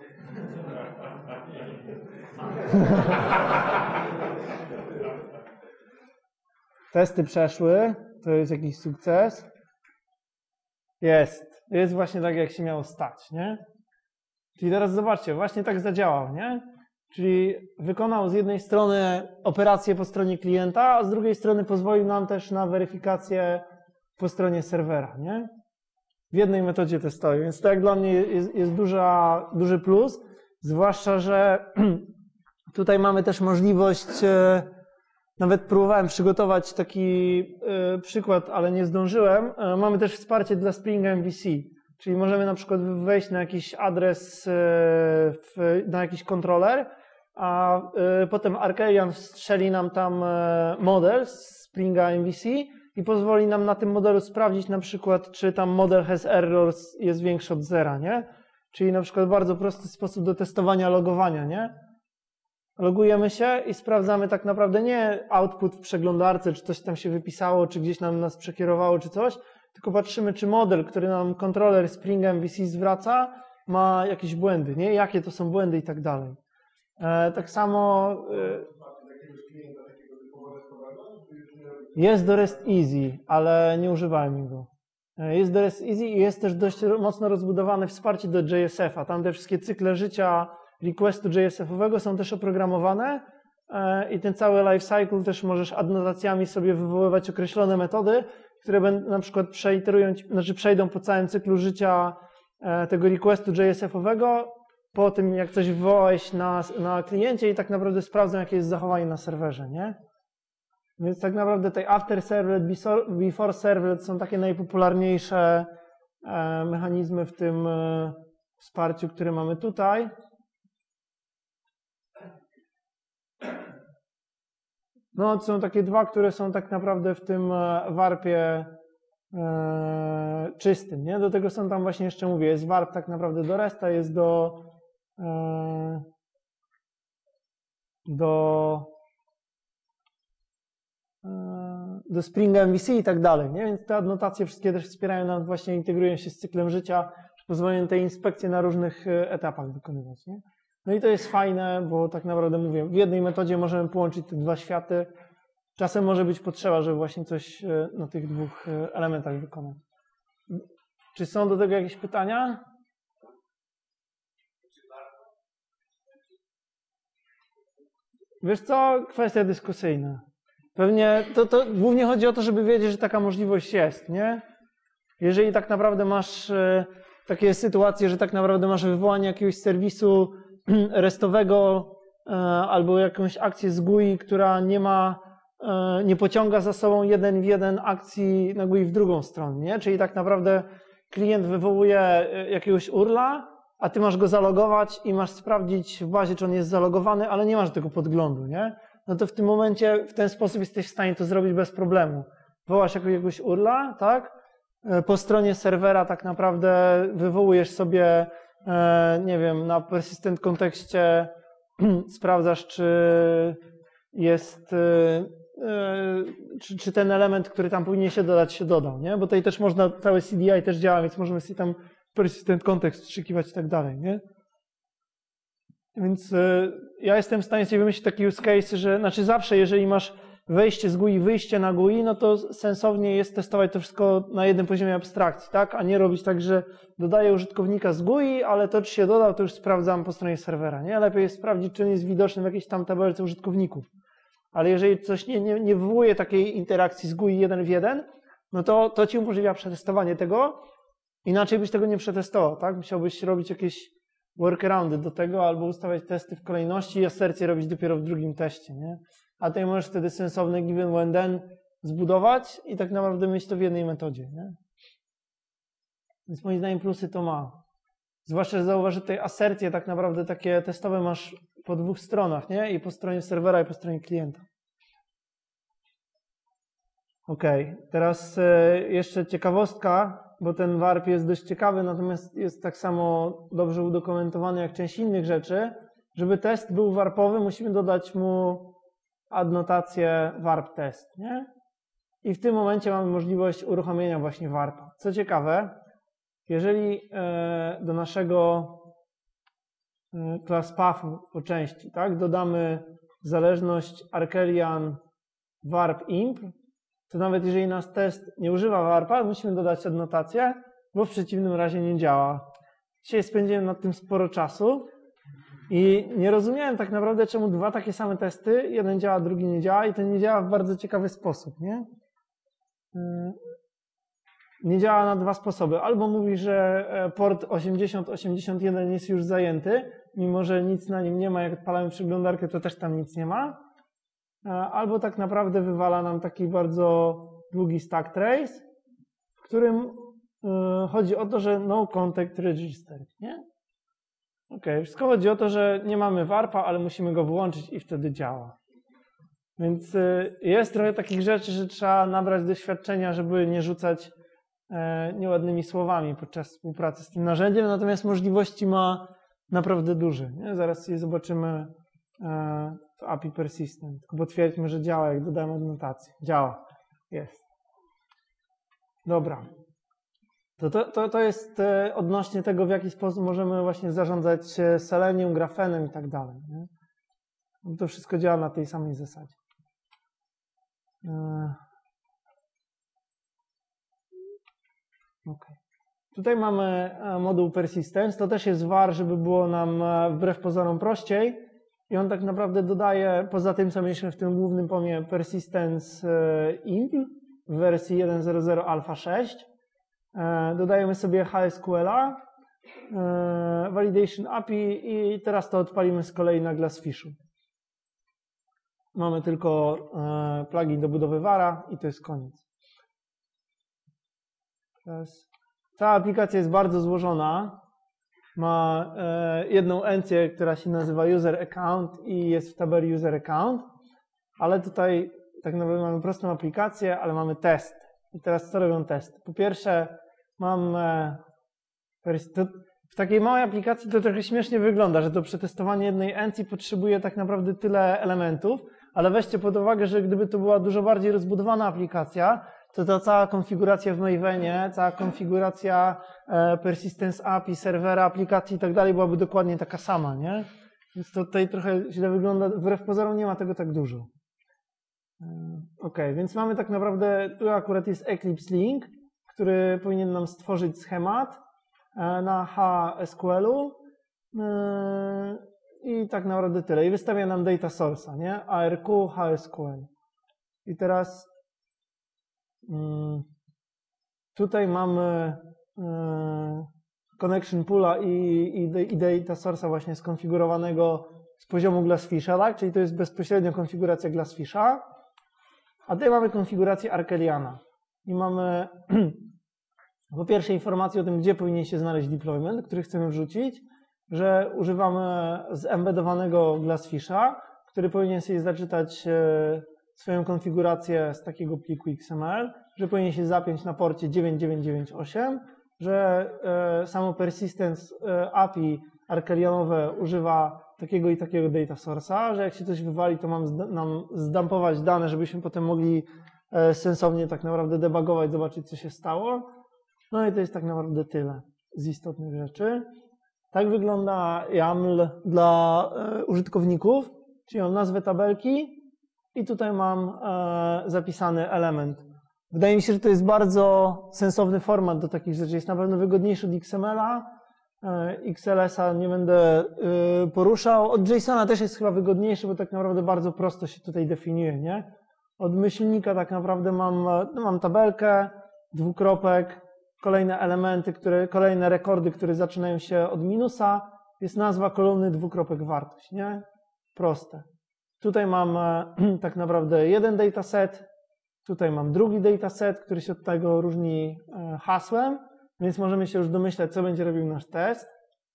[SPEAKER 1] Testy przeszły. To jest jakiś sukces. Jest właśnie tak, jak się miało stać, nie? Czyli teraz zobaczcie, właśnie tak zadziałał, nie? Czyli wykonał z jednej strony operację po stronie klienta, a z drugiej strony pozwolił nam też na weryfikację po stronie serwera, nie? W jednej metodzie testowej, więc to jak dla mnie jest duży plus, zwłaszcza, że tutaj mamy też możliwość, nawet próbowałem przygotować taki przykład, ale nie zdążyłem. Mamy też wsparcie dla Spring MVC, czyli możemy na przykład wejść na jakiś adres, na jakiś kontroler, a potem Arkelian strzeli nam tam model z Springa MVC i pozwoli nam na tym modelu sprawdzić na przykład, czy tam model has errors jest większy od zera, nie? Czyli na przykład bardzo prosty sposób do testowania logowania, nie? Logujemy się i sprawdzamy tak naprawdę nie output w przeglądarce, czy coś tam się wypisało, czy gdzieś nas przekierowało, czy coś, tylko patrzymy, czy model, który nam kontroler Spring MVC zwraca, ma jakieś błędy, nie? Jakie to są błędy i tak dalej. Tak samo jest do REST Easy, ale nie używałem go. Jest do REST Easy i jest też dość mocno rozbudowane wsparcie do JSF-a. Tam te wszystkie cykle życia requestu JSF-owego są też oprogramowane i ten cały lifecycle też możesz adnotacjami sobie wywoływać określone metody, które na przykład przejdą po całym cyklu życia tego requestu JSF-owego, po tym jak coś wywołałeś na kliencie i tak naprawdę sprawdzą, jakie jest zachowanie na serwerze, nie? Więc tak naprawdę tej after servlet, before servlet są takie najpopularniejsze mechanizmy w tym wsparciu, które mamy tutaj. No, to są takie dwa, które są tak naprawdę w tym warpie czystym, nie? Do tego są tam właśnie jeszcze mówię, jest warp tak naprawdę do RESTA, jest do Spring MVC i tak dalej, nie? Więc te adnotacje wszystkie też wspierają nam, właśnie integrują się z cyklem życia, pozwalają te inspekcje na różnych etapach wykonywać, nie? No i to jest fajne, bo tak naprawdę mówię, w jednej metodzie możemy połączyć te dwa światy czasem może być potrzeba, żeby właśnie coś na tych dwóch elementach wykonać. Czy są do tego jakieś pytania? Wiesz co? Kwestia dyskusyjna. Pewnie to głównie chodzi o to, żeby wiedzieć, że taka możliwość jest, nie? Jeżeli tak naprawdę masz takie sytuacje, że tak naprawdę masz wywołanie jakiegoś serwisu restowego albo jakąś akcję z GUI, która nie pociąga za sobą 1 w 1 akcji na GUI w drugą stronę, nie? Czyli tak naprawdę klient wywołuje jakiegoś URL-a, a ty masz go zalogować i masz sprawdzić w bazie, czy on jest zalogowany, ale nie masz tego podglądu, nie? No to w tym momencie w ten sposób jesteś w stanie to zrobić bez problemu. Wołasz jakiegoś URL-a, tak? Po stronie serwera tak naprawdę wywołujesz sobie, nie wiem, na persistent kontekście sprawdzasz, czy jest, czy ten element, który tam powinien się dodać, się dodał, nie? Bo tutaj też można, całe CDI też działa, więc możemy sobie tam persistent kontekst wstrzykiwać i tak dalej, nie? Więc ja jestem w stanie sobie wymyślić taki use case, że znaczy zawsze, jeżeli masz wejście z GUI, wyjście na GUI, no to sensownie jest testować to wszystko na jednym poziomie abstrakcji, tak? A nie robić tak, że dodaję użytkownika z GUI, ale to, czy się dodał, to już sprawdzam po stronie serwera, nie? Lepiej jest sprawdzić, czy on jest widoczny w jakiejś tam tabelce użytkowników. Ale jeżeli coś nie wywołuje takiej interakcji z GUI 1 w 1, no to ci umożliwia przetestowanie tego. Inaczej byś tego nie przetestował, tak? Musiałbyś robić jakieś workaroundy do tego albo ustawiać testy w kolejności i asercję robić dopiero w drugim teście, nie? A tutaj możesz wtedy sensowny given when then zbudować i tak naprawdę mieć to w jednej metodzie, nie? Więc moim zdaniem plusy to ma. Zwłaszcza, że zauważ, że tutaj asercje tak naprawdę takie testowe masz po dwóch stronach, nie? I po stronie serwera, i po stronie klienta. Ok, teraz jeszcze ciekawostka, bo ten warp jest dość ciekawy, natomiast jest tak samo dobrze udokumentowany jak część innych rzeczy. Żeby test był warpowy, musimy dodać mu adnotację warp test, nie? I w tym momencie mamy możliwość uruchomienia właśnie warpa. Co ciekawe, jeżeli do naszego class pathu po części, tak, dodamy zależność Arkelian warp imp, to nawet jeżeli nasz test nie używa warpa, musimy dodać adnotację, bo w przeciwnym razie nie działa. Dzisiaj spędziłem nad tym sporo czasu i nie rozumiałem tak naprawdę, czemu dwa takie same testy, jeden działa, drugi nie działa i to nie działa w bardzo ciekawy sposób, nie? Nie działa na dwa sposoby. Albo mówi, że port 8081 jest już zajęty, mimo że nic na nim nie ma, jak odpalamy przeglądarkę, to też tam nic nie ma. Albo tak naprawdę wywala nam taki bardzo długi stack trace, w którym chodzi o to, że no contact register, nie? Ok, wszystko chodzi o to, że nie mamy warpa, ale musimy go wyłączyć i wtedy działa. Więc jest trochę takich rzeczy, że trzeba nabrać doświadczenia, żeby nie rzucać nieładnymi słowami podczas współpracy z tym narzędziem, natomiast możliwości ma naprawdę duże, nie? Zaraz sobie zobaczymy to API persistent, tylko potwierdźmy, że działa, jak dodamy adnotację. Działa. Jest. Dobra. To jest odnośnie tego, w jaki sposób możemy właśnie zarządzać Selenium, grafenem i tak dalej. Nie? To wszystko działa na tej samej zasadzie. Okay. Tutaj mamy moduł persistence. To też jest var, żeby było nam wbrew pozorom prościej. I on tak naprawdę dodaje, poza tym, co mieliśmy w tym głównym pomie persistence imp w wersji 1.0.0 alpha 6, dodajemy sobie HSQL-a, validation API i teraz to odpalimy z kolei na Glassfishu. Mamy tylko plugin do budowy vara i to jest koniec. Ta aplikacja jest bardzo złożona. Ma jedną encję, która się nazywa user account i jest w tabeli user account, ale tutaj tak naprawdę mamy prostą aplikację, ale mamy test. I teraz co robią testy? Po pierwsze mam w takiej małej aplikacji to trochę śmiesznie wygląda, że do przetestowania jednej encji potrzebuje tak naprawdę tyle elementów, ale weźcie pod uwagę, że gdyby to była dużo bardziej rozbudowana aplikacja, to ta cała konfiguracja w Mavenie, cała konfiguracja persistence API, serwera, aplikacji i tak dalej byłaby dokładnie taka sama, nie? Więc to tutaj trochę źle wygląda, wbrew pozorom nie ma tego tak dużo. OK, więc mamy tak naprawdę, tu akurat jest Eclipse Link, który powinien nam stworzyć schemat na HSQL-u i tak naprawdę tyle. I wystawia nam data source'a, nie? ARQ, HSQL. I teraz tutaj mamy connection poola i data source'a właśnie skonfigurowanego z poziomu Glassfisha, tak? Czyli to jest bezpośrednio konfiguracja Glassfisha. A tutaj mamy konfigurację Arkeliana. I mamy po pierwsze informację o tym, gdzie powinien się znaleźć deployment, który chcemy wrzucić, że używamy zembedowanego Glassfisha, który powinien sobie zaczytać swoją konfigurację z takiego pliku XML, że powinien się zapiąć na porcie 9998, że samo persistence API arkelianowe używa takiego i takiego data source'a, że jak się coś wywali, to mam nam zdumpować dane, żebyśmy potem mogli sensownie tak naprawdę debugować, zobaczyć, co się stało. No i to jest tak naprawdę tyle z istotnych rzeczy. Tak wygląda YAML dla użytkowników, czyli mam nazwę tabelki i tutaj mam zapisany element. Wydaje mi się, że to jest bardzo sensowny format do takich rzeczy. Jest na pewno wygodniejszy od XML-a. XLS-a nie będę poruszał. Od JSON-a też jest chyba wygodniejszy, bo tak naprawdę bardzo prosto się tutaj definiuje, nie? Od myślnika tak naprawdę mam tabelkę, dwukropek, kolejne elementy, kolejne rekordy, które zaczynają się od minusa. Jest nazwa kolumny, dwukropek, wartość, nie? Proste. Tutaj mam tak naprawdę jeden dataset, tutaj mam drugi dataset, który się od tego różni hasłem, więc możemy się już domyślać, co będzie robił nasz test.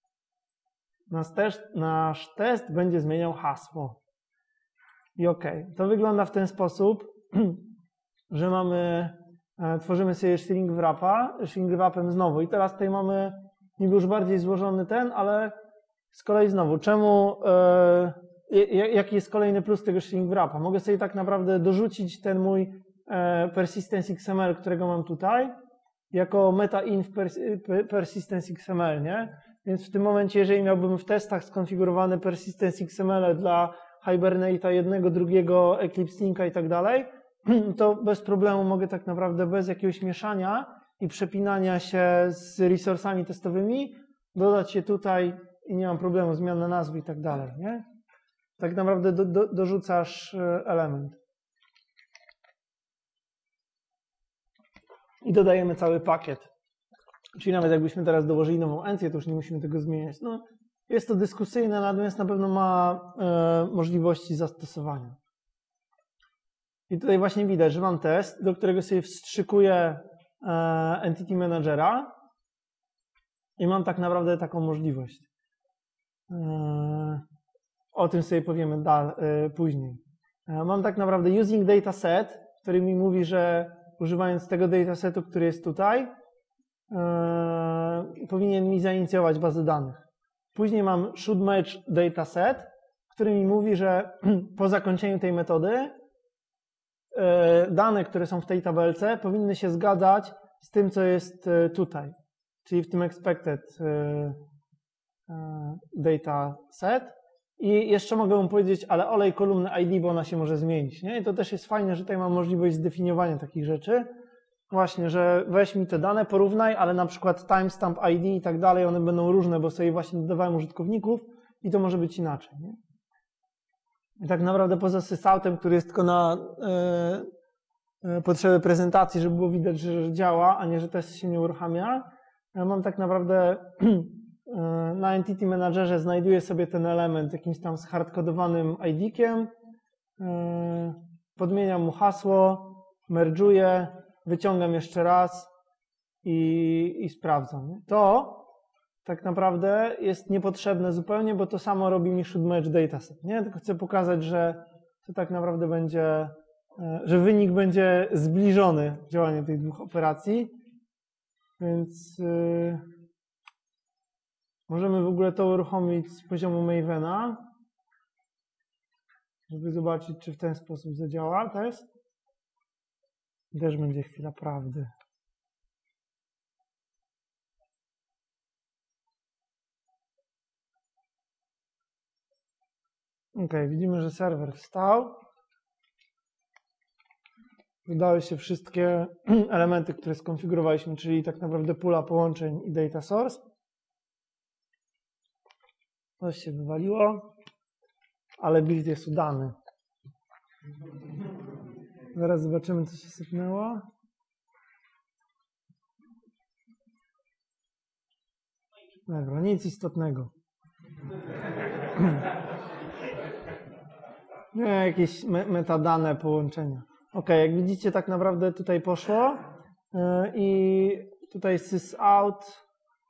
[SPEAKER 1] Nasz test będzie zmieniał hasło. I OK. To wygląda w ten sposób, że tworzymy sobie string wrapem znowu. I teraz tutaj mamy niby już bardziej złożony ale z kolei znowu, jaki jest kolejny plus tego string wrapa? Mogę sobie tak naprawdę dorzucić ten mój persistence XML, którego mam tutaj, jako meta-inf persistence XML, nie? Więc w tym momencie, jeżeli miałbym w testach skonfigurowane persistence XML dla Hibernate'a jednego, drugiego, Eclipse Linka i tak dalej, to bez problemu mogę tak naprawdę bez jakiegoś mieszania i przepinania się z resursami testowymi dodać się tutaj i nie mam problemu, zmiana nazwy i tak dalej, nie? Tak naprawdę dorzucasz element. I dodajemy cały pakiet. Czyli nawet jakbyśmy teraz dołożyli nową encję, to już nie musimy tego zmieniać. No, jest to dyskusyjne, natomiast na pewno ma możliwości zastosowania. I tutaj właśnie widać, że mam test, do którego sobie wstrzykuję Entity Managera i mam tak naprawdę taką możliwość. O tym sobie powiemy później. Mam tak naprawdę using dataset, który mi mówi, że używając tego datasetu, który jest tutaj, powinien mi zainicjować bazę danych. Później mam should match dataset, który mi mówi, że po zakończeniu tej metody dane, które są w tej tabelce, powinny się zgadzać z tym, co jest tutaj, czyli w tym expected dataset. I jeszcze mogę mu powiedzieć, ale olej kolumny ID, bo ona się może zmienić, nie? I to też jest fajne, że tutaj mam możliwość zdefiniowania takich rzeczy. Właśnie, że weź mi te dane, porównaj, ale na przykład timestamp ID i tak dalej, one będą różne, bo sobie właśnie dodawałem użytkowników i to może być inaczej, nie? I tak naprawdę poza sysoutem, który jest tylko na potrzeby prezentacji, żeby było widać, że działa, a nie, że test się nie uruchamia, mam tak naprawdę na Entity Managerze znajduję sobie ten element jakimś tam zhardkodowanym ID-kiem, podmieniam mu hasło, merge'uję, wyciągam jeszcze raz i sprawdzam. To tak naprawdę jest niepotrzebne zupełnie, bo to samo robi mi should match dataset, nie? Tylko chcę pokazać, że to tak naprawdę będzie, że wynik będzie zbliżony w działaniu tych dwóch operacji, więc możemy w ogóle to uruchomić z poziomu Mavena, żeby zobaczyć, czy w ten sposób zadziała test. Też będzie chwila prawdy. OK, widzimy, że serwer wstał. dodały się wszystkie elementy, które skonfigurowaliśmy, czyli tak naprawdę pula połączeń i data source. Coś się wywaliło, ale build jest udany. Zaraz zobaczymy, co się sypnęło. Dobra, nic istotnego. Nie, jakieś metadane połączenia. Ok, jak widzicie, tak naprawdę tutaj poszło i tutaj sysout.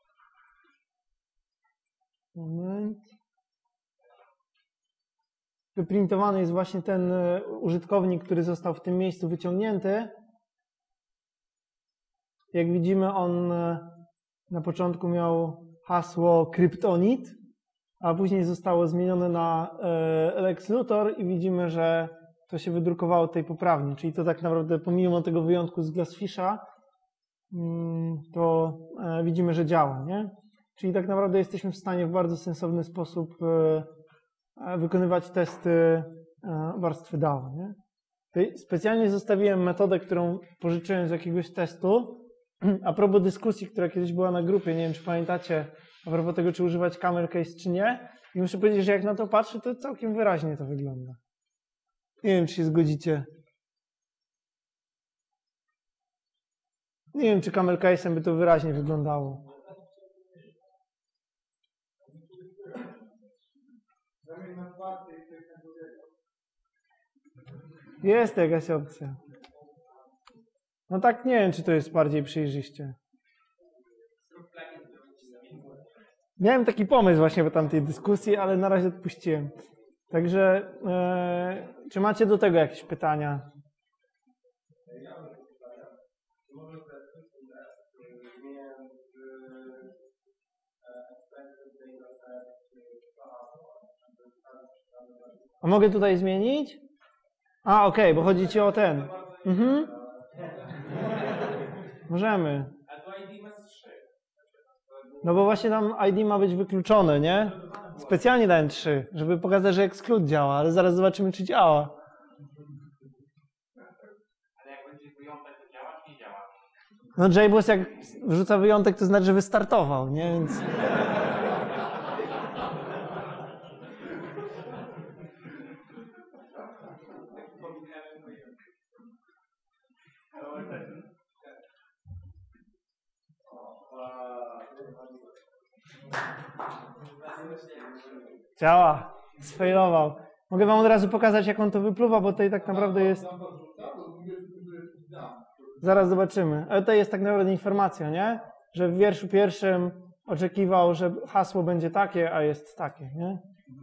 [SPEAKER 1] Moment. Wyprintowany jest właśnie ten użytkownik, który został w tym miejscu wyciągnięty. Jak widzimy, on na początku miał hasło Kryptonit, a później zostało zmienione na Lex Luthor i widzimy, że to się wydrukowało tutaj poprawnie. Czyli to tak naprawdę pomimo tego wyjątku z Glassfisha, to widzimy, że działa, nie? Czyli tak naprawdę jesteśmy w stanie w bardzo sensowny sposób wykonywać testy warstwy DAO, nie? Tutaj specjalnie zostawiłem metodę, którą pożyczyłem z jakiegoś testu. A propos dyskusji, która kiedyś była na grupie, nie wiem, czy pamiętacie, a propos tego, czy używać camel case, czy nie. I muszę powiedzieć, że jak na to patrzę, to całkiem wyraźnie to wygląda. Nie wiem, czy się zgodzicie. Nie wiem, czy camel case'em by to wyraźnie wyglądało. Jest jakaś opcja. No tak, nie wiem, czy to jest bardziej przejrzyście. Miałem taki pomysł właśnie po tamtej dyskusji, ale na razie odpuściłem. Także, czy macie do tego jakieś pytania? A mogę tutaj zmienić? A, okej, bo chodzi ci o ten. Mhm. Możemy. No bo właśnie tam ID ma być wykluczone, nie? Specjalnie dałem 3, żeby pokazać, że exclude działa, ale zaraz zobaczymy, czy działa.
[SPEAKER 3] Ale jak będzie wyjątek, to działa, czy nie działa?
[SPEAKER 1] No JBoss jak wrzuca wyjątek, to znaczy, że wystartował, nie? Więc... Działa. Sfailował. Mogę wam od razu pokazać, jak on to wypluwa, bo tutaj tak naprawdę jest... Zaraz zobaczymy. Ale tutaj jest tak naprawdę informacja, nie? Że w wierszu pierwszym oczekiwał, że hasło będzie takie, a jest takie, nie?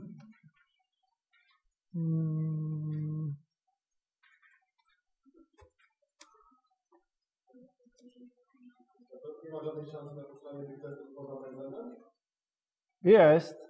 [SPEAKER 2] Nie ma żadnej szansy na posłanie tych testów poza względem?
[SPEAKER 1] Jest.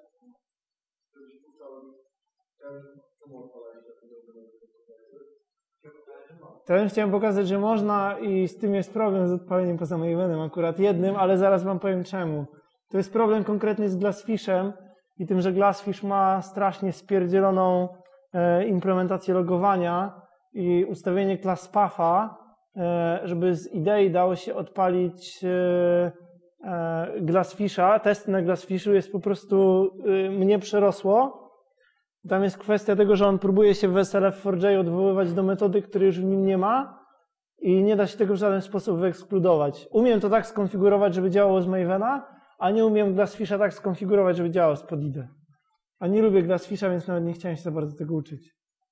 [SPEAKER 1] Teraz chciałem pokazać, że można i z tym jest problem z odpaleniem poza Mavenem, akurat jednym, ale zaraz wam powiem czemu. To jest problem konkretny z Glassfishem i tym, że Glassfish ma strasznie spierdzieloną implementację logowania i ustawienie class patha, żeby z idei dało się odpalić Glassfisha. Testy na Glassfishu jest po prostu mnie przerosło. Tam jest kwestia tego, że on próbuje się w SLF4j odwoływać do metody, której już w nim nie ma i nie da się tego w żaden sposób wyekskludować. Umiem to tak skonfigurować, żeby działało z Mavena, a nie umiem Glassfisha tak skonfigurować, żeby działało z PodID. A nie lubię Glassfisha, więc nawet nie chciałem się za bardzo tego uczyć.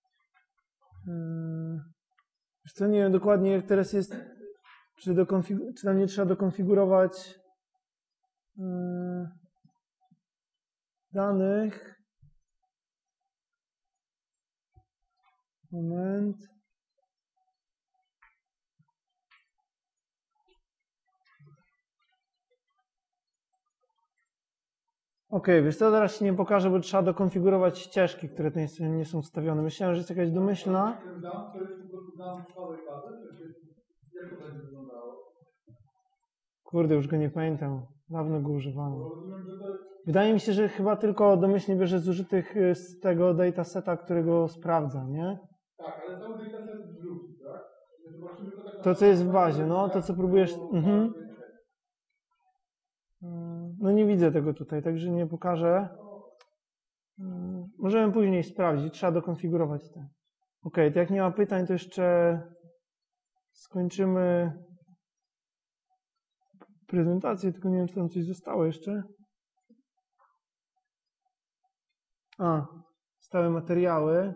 [SPEAKER 1] Wiesz co, nie wiem dokładnie, jak teraz jest, czy tam nie trzeba dokonfigurować danych. Moment. Okej, wiesz co, teraz ci nie pokażę, bo trzeba dokonfigurować ścieżki, które tutaj nie są wstawione. Myślałem, że jest jakaś domyślna. Kurde, już go nie pamiętam. Dawno go używałem. Wydaje mi się, że chyba tylko domyślnie bierze zużytych z tego dataseta, którego sprawdza, nie?
[SPEAKER 2] Tak, ale cały dataset jest drugi, tak?
[SPEAKER 1] To, co jest w bazie, no, to, co próbujesz... Mhm. No nie widzę tego tutaj, także nie pokażę. Możemy później sprawdzić, trzeba dokonfigurować to. Ok, to jak nie ma pytań, to jeszcze skończymy prezentację, tylko nie wiem, czy tam coś zostało jeszcze. Stałe materiały.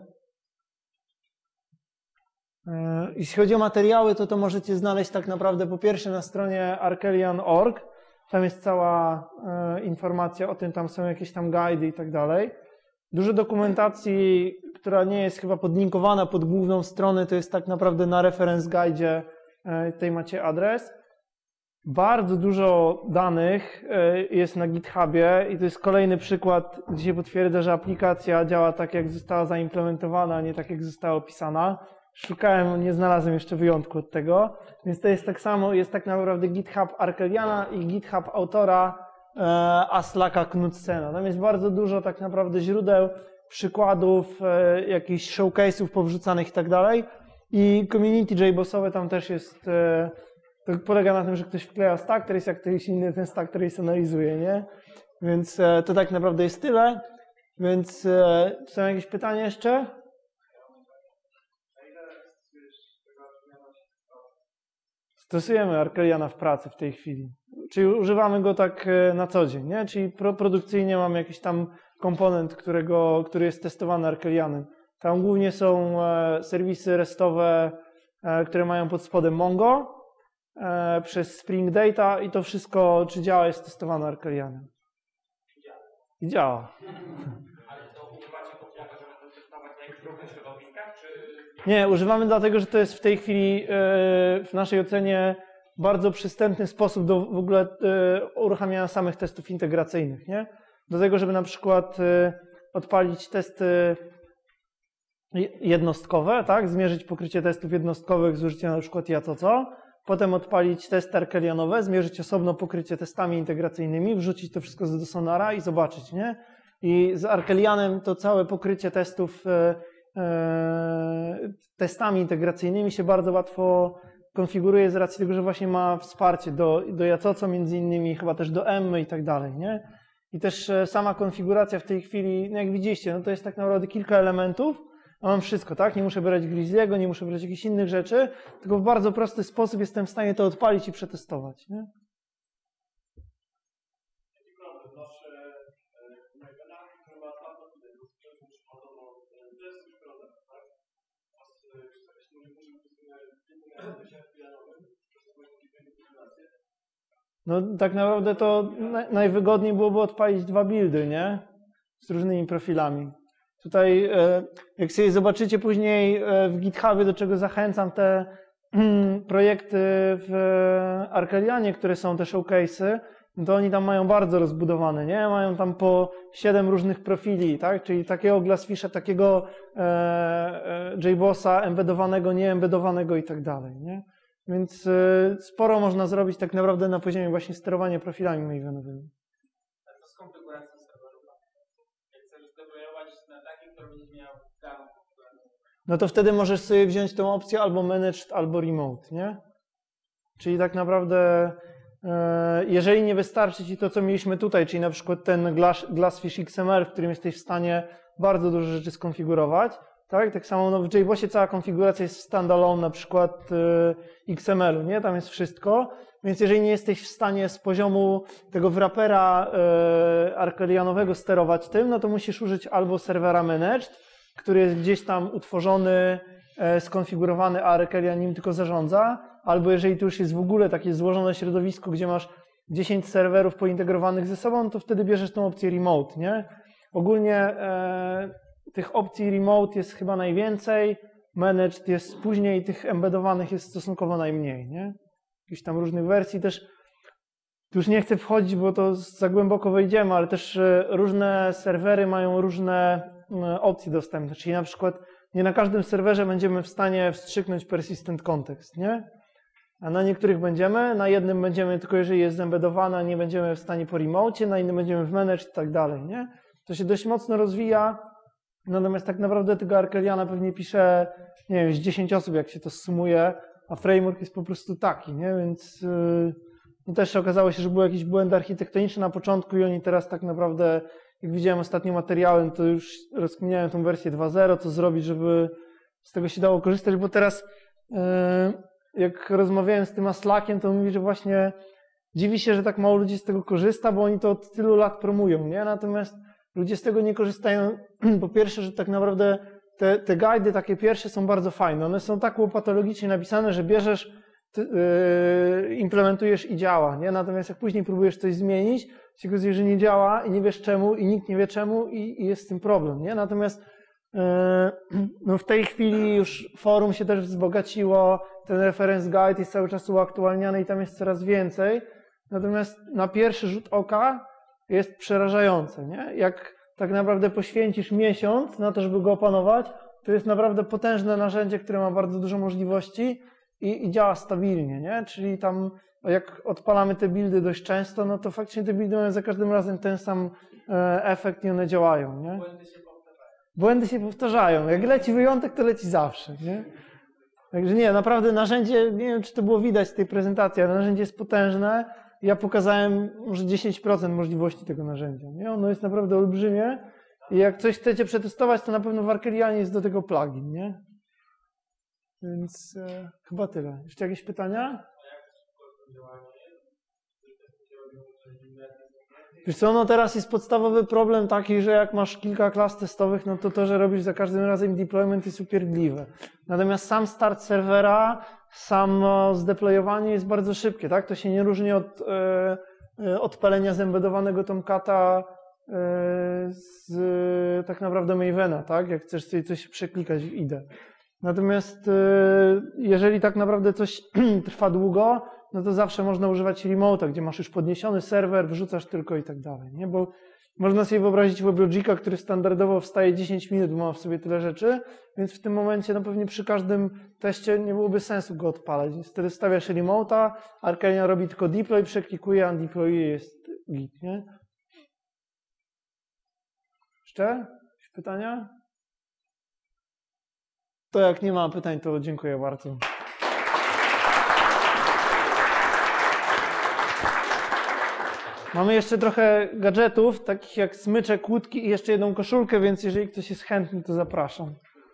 [SPEAKER 1] Jeśli chodzi o materiały, to możecie znaleźć tak naprawdę po pierwsze na stronie arkelion.org. Tam jest cała informacja o tym, tam są jakieś tam guidy i tak dalej. Dużo dokumentacji, która nie jest chyba podlinkowana pod główną stronę, to jest tak naprawdę na reference guide, tutaj macie adres. Bardzo dużo danych jest na GitHubie i to jest kolejny przykład, gdzie się potwierdza, że aplikacja działa tak, jak została zaimplementowana, a nie tak, jak została opisana. Szukałem, nie znalazłem jeszcze wyjątku od tego, więc to jest tak samo, jest tak naprawdę GitHub Arkeliana i GitHub autora Aslaka Knudsena. Tam jest bardzo dużo tak naprawdę źródeł, przykładów, jakichś showcase'ów powrzucanych i tak dalej. I community JBossowe tam też jest, to polega na tym, że ktoś wkleja stack trace, jak ktoś inny ten stack trace analizuje, nie? Więc to tak naprawdę jest tyle. Więc są jakieś pytania jeszcze? Stosujemy Arkeliana w pracy w tej chwili. Czyli używamy go tak na co dzień, nie? Czyli produkcyjnie mamy jakiś tam komponent, który jest testowany Arkelianem. Tam głównie są serwisy restowe, które mają pod spodem Mongo przez Spring Data i to wszystko, czy działa, jest testowane Arkelianem. I działa.
[SPEAKER 3] Ale to używacie go po to, żeby testować na jakichś różnych środowiskach, czy...
[SPEAKER 1] Nie, używamy dlatego, że to jest w tej chwili w naszej ocenie bardzo przystępny sposób do w ogóle uruchamiania samych testów integracyjnych, nie? Do tego, żeby na przykład odpalić testy jednostkowe, tak? Zmierzyć pokrycie testów jednostkowych z użyciem na przykład jacoco, potem odpalić testy arkelianowe, zmierzyć osobno pokrycie testami integracyjnymi, wrzucić to wszystko do Sonara i zobaczyć, nie? I z Arkelianem to całe pokrycie testów testami integracyjnymi się bardzo łatwo konfiguruje z racji tego, że właśnie ma wsparcie do jacoco między innymi, chyba też do Emmy i tak dalej, nie? I też sama konfiguracja w tej chwili, no jak widzieliście, no to jest tak naprawdę kilka elementów, a mam wszystko, tak? Nie muszę brać Grizzly'ego, nie muszę brać jakichś innych rzeczy, tylko w bardzo prosty sposób jestem w stanie to odpalić i przetestować, nie? No tak naprawdę to najwygodniej byłoby odpalić 2 buildy, nie? Z różnymi profilami. Tutaj, jak sobie zobaczycie później w GitHubie, do czego zachęcam, te projekty w Arkelianie, które są te showcase'y, to oni tam mają bardzo rozbudowane, nie? Mają tam po 7 różnych profili, tak? Czyli takiego Glassfisha, takiego JBossa, embedowanego, nieembedowanego i tak dalej, nie? Więc sporo można zrobić tak naprawdę na poziomie właśnie sterowania profilami mavenowymi.
[SPEAKER 4] A co z konfiguracją serwerów? Jak chcesz zdeployować na takim, który będzie miał daną konfigurację?
[SPEAKER 1] No to wtedy możesz sobie wziąć tą opcję albo managed, albo remote, nie? Czyli tak naprawdę jeżeli nie wystarczy Ci to, co mieliśmy tutaj, czyli na przykład ten Glassfish XML, w którym jesteś w stanie bardzo dużo rzeczy skonfigurować, tak? Tak samo no w JBossie cała konfiguracja jest standalone, na przykład XML-u, nie? Tam jest wszystko, więc jeżeli nie jesteś w stanie z poziomu tego wrapera arkelianowego sterować tym, no to musisz użyć albo serwera managed, który jest gdzieś tam utworzony, skonfigurowany, a Arkelian nim tylko zarządza, albo jeżeli to już jest w ogóle takie złożone środowisko, gdzie masz 10 serwerów pointegrowanych ze sobą, to wtedy bierzesz tą opcję remote, nie? Ogólnie tych opcji remote jest chyba najwięcej, managed jest później, tych embedowanych jest stosunkowo najmniej, nie? Jakichś tam różnych wersji też, tu już nie chcę wchodzić, bo to za głęboko wejdziemy, ale też różne serwery mają różne opcje dostępne, czyli na przykład nie na każdym serwerze będziemy w stanie wstrzyknąć persistent context, nie? A na niektórych będziemy, na jednym będziemy tylko jeżeli jest zembedowana, nie będziemy w stanie po remote, na innym będziemy w managed i tak dalej, nie? To się dość mocno rozwija, natomiast tak naprawdę tego Arkeliana pewnie pisze, nie wiem, z 10 osób, jak się to sumuje, a framework jest po prostu taki, nie? Więc no też okazało się, że były jakieś błędy architektoniczne na początku i oni teraz tak naprawdę, jak widziałem ostatnio materiałem, to już rozkminiałem tą wersję 2.0, co zrobić, żeby z tego się dało korzystać, bo teraz jak rozmawiałem z tym Slackiem, to mówi, że właśnie dziwi się, że tak mało ludzi z tego korzysta, bo oni to od tylu lat promują, nie? Natomiast ludzie z tego nie korzystają, po pierwsze, że tak naprawdę te guidy takie pierwsze są bardzo fajne. One są tak łopatologicznie napisane, że bierzesz, implementujesz i działa, nie? Natomiast jak później próbujesz coś zmienić, się okazuje, że nie działa i nie wiesz czemu i nikt nie wie czemu i jest z tym problem, nie? Natomiast no w tej chwili już forum się też wzbogaciło, ten reference guide jest cały czas uaktualniany i tam jest coraz więcej. Natomiast na pierwszy rzut oka jest przerażające, nie? Jak tak naprawdę poświęcisz miesiąc na to, żeby go opanować, to jest naprawdę potężne narzędzie, które ma bardzo dużo możliwości i działa stabilnie, nie? Czyli tam jak odpalamy te buildy dość często, no to faktycznie te buildy mają za każdym razem ten sam efekt i one działają, nie? Błędy się powtarzają. Jak leci wyjątek, to leci zawsze, nie? Także nie, naprawdę narzędzie, nie wiem, czy to było widać z tej prezentacji, ale narzędzie jest potężne. Ja pokazałem może 10% możliwości tego narzędzia, nie? Ono jest naprawdę olbrzymie i jak coś chcecie przetestować, to na pewno w Arkelianie jest do tego plugin, nie? Więc chyba tyle. Jeszcze jakieś pytania? Wiesz co, no teraz jest podstawowy problem taki, że jak masz kilka klas testowych, no to że robisz za każdym razem deployment jest upierdliwe. Natomiast sam start serwera, samo zdeployowanie jest bardzo szybkie, tak? To się nie różni od odpalenia zembedowanego Tomcata z tak naprawdę Mavena, tak? Jak chcesz sobie coś przeklikać w IDE. Natomiast jeżeli tak naprawdę coś trwa długo, no to zawsze można używać remote'a, gdzie masz już podniesiony serwer, wrzucasz tylko i tak dalej, nie? Bo można sobie wyobrazić WebLogica, który standardowo wstaje 10 minut, bo ma w sobie tyle rzeczy, więc w tym momencie no pewnie przy każdym teście nie byłoby sensu go odpalać. Więc wtedy stawiasz remote'a, Arcalia robi tylko deploy, przeklikuje, undeployuje, jest git, nie? Jeszcze? Jakieś pytania? To jak nie ma pytań, to dziękuję bardzo. Mamy jeszcze trochę gadżetów, takich jak smycze, kłódki i jeszcze jedną koszulkę, więc jeżeli ktoś jest chętny, to zapraszam.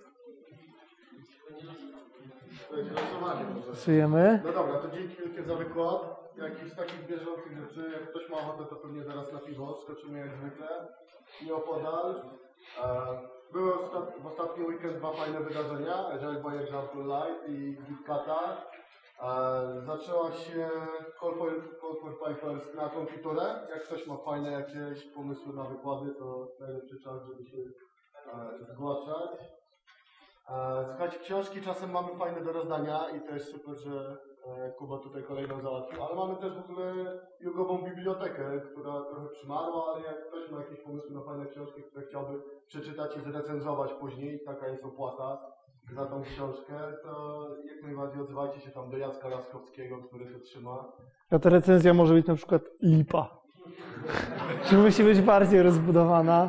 [SPEAKER 1] Pasujemy.
[SPEAKER 2] No dobra, to dzięki wielkie za wykład. Jakichś takich bieżących rzeczy, jak ktoś ma ochotę, to pewnie zaraz na piwo, skoczymy jak zwykle. Nieopodal. Były w ostatni weekend dwa fajne wydarzenia, Agile by Example Live i GitKata. Zaczęła się Call for Papers na konfiturę. Jak ktoś ma fajne jakieś pomysły na wykłady, to najlepszy czas, żeby się zgłaszać. Słuchajcie, książki czasem mamy fajne do rozdania i to jest super, że Kuba tutaj kolejną załatwił, ale mamy też w ogóle jugową bibliotekę, która trochę przymarła, ale jak ktoś ma jakieś pomysły na fajne książki, które chciałby przeczytać i zrecenzować później, taka jest opłata za tą książkę, to jak najbardziej odzywajcie się tam do Jacka Laskowskiego, który to trzyma.
[SPEAKER 1] A ta recenzja może być na przykład lipa. Czy musi być bardziej rozbudowana?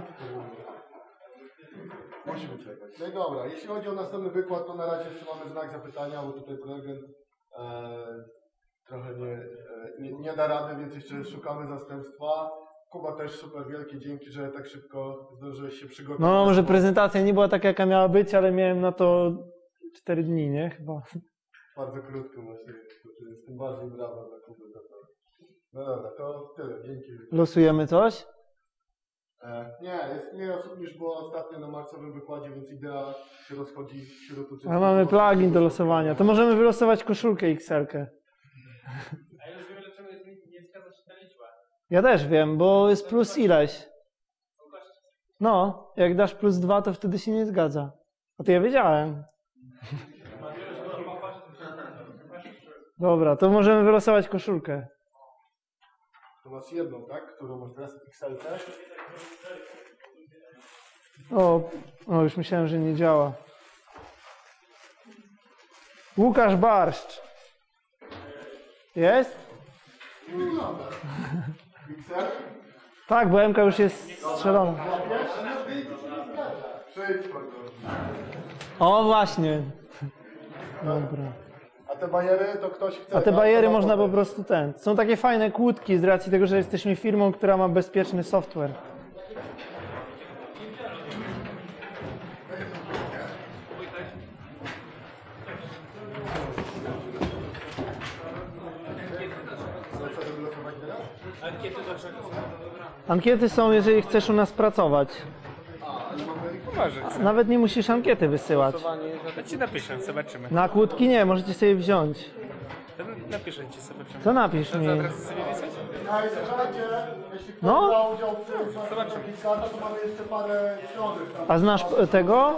[SPEAKER 2] Musimy czekać. No i dobra, jeśli chodzi o następny wykład, to na razie jeszcze mamy znak zapytania, bo tutaj prelegent trochę nie da rady, więc jeszcze szukamy zastępstwa. Kuba też super, wielkie dzięki, że tak szybko zdążyłeś się przygotować.
[SPEAKER 1] No może prezentacja nie była taka, jaka miała być, ale miałem na to 4 dni, nie? Chyba.
[SPEAKER 2] Bardzo krótko właśnie, z tym bardziej brawa dla Kuby za to. No dobra, to tyle, dzięki.
[SPEAKER 1] Losujemy coś?
[SPEAKER 2] Nie, jest mniej osób niż było ostatnio na marcowym wykładzie, więc idea się rozchodzi wśród uczestników.
[SPEAKER 1] Ale mamy plugin do losowania. To możemy wylosować koszulkę XL-kę.
[SPEAKER 4] A ja już wiem, dlaczego nie zgadza się ta liczba.
[SPEAKER 1] Ja też wiem, bo jest plus ileś. No, jak dasz plus 2, to wtedy się nie zgadza. A to ja wiedziałem. Dobra, to możemy wylosować koszulkę.
[SPEAKER 2] To masz jedną, tak? Którą masz teraz XL-kę?
[SPEAKER 1] O, już myślałem, że nie działa. Łukasz Barszcz. Jest?
[SPEAKER 2] No. XL?
[SPEAKER 1] Tak, bo MK już jest strzelona.
[SPEAKER 2] Przejdź po to.
[SPEAKER 1] O, właśnie. Dobra.
[SPEAKER 2] A A te bajery to ktoś chce.
[SPEAKER 1] A te
[SPEAKER 2] tak?
[SPEAKER 1] bariery
[SPEAKER 2] To ma
[SPEAKER 1] można po
[SPEAKER 2] potem.
[SPEAKER 1] prostu Są takie fajne kłódki z racji tego, że jesteśmy firmą, która ma bezpieczny software.
[SPEAKER 2] Co, żeby losować teraz?
[SPEAKER 3] Ankiety dlaczego są?
[SPEAKER 1] Ankiety są, jeżeli chcesz u nas pracować.
[SPEAKER 3] Może.
[SPEAKER 1] Nawet nie musisz ankiety wysyłać.
[SPEAKER 3] To ci napiszę, zobaczymy.
[SPEAKER 1] Na kłódki nie, możecie sobie wziąć.
[SPEAKER 3] Napiszę ci, zobaczymy.
[SPEAKER 1] To napisz mi.
[SPEAKER 3] Zaraz sobie pisać?
[SPEAKER 2] A i słuchajcie, jeśli ktoś
[SPEAKER 1] No.
[SPEAKER 2] ma udział w tym certyfikata, to mamy jeszcze parę środek. Tam.
[SPEAKER 1] A znasz tego?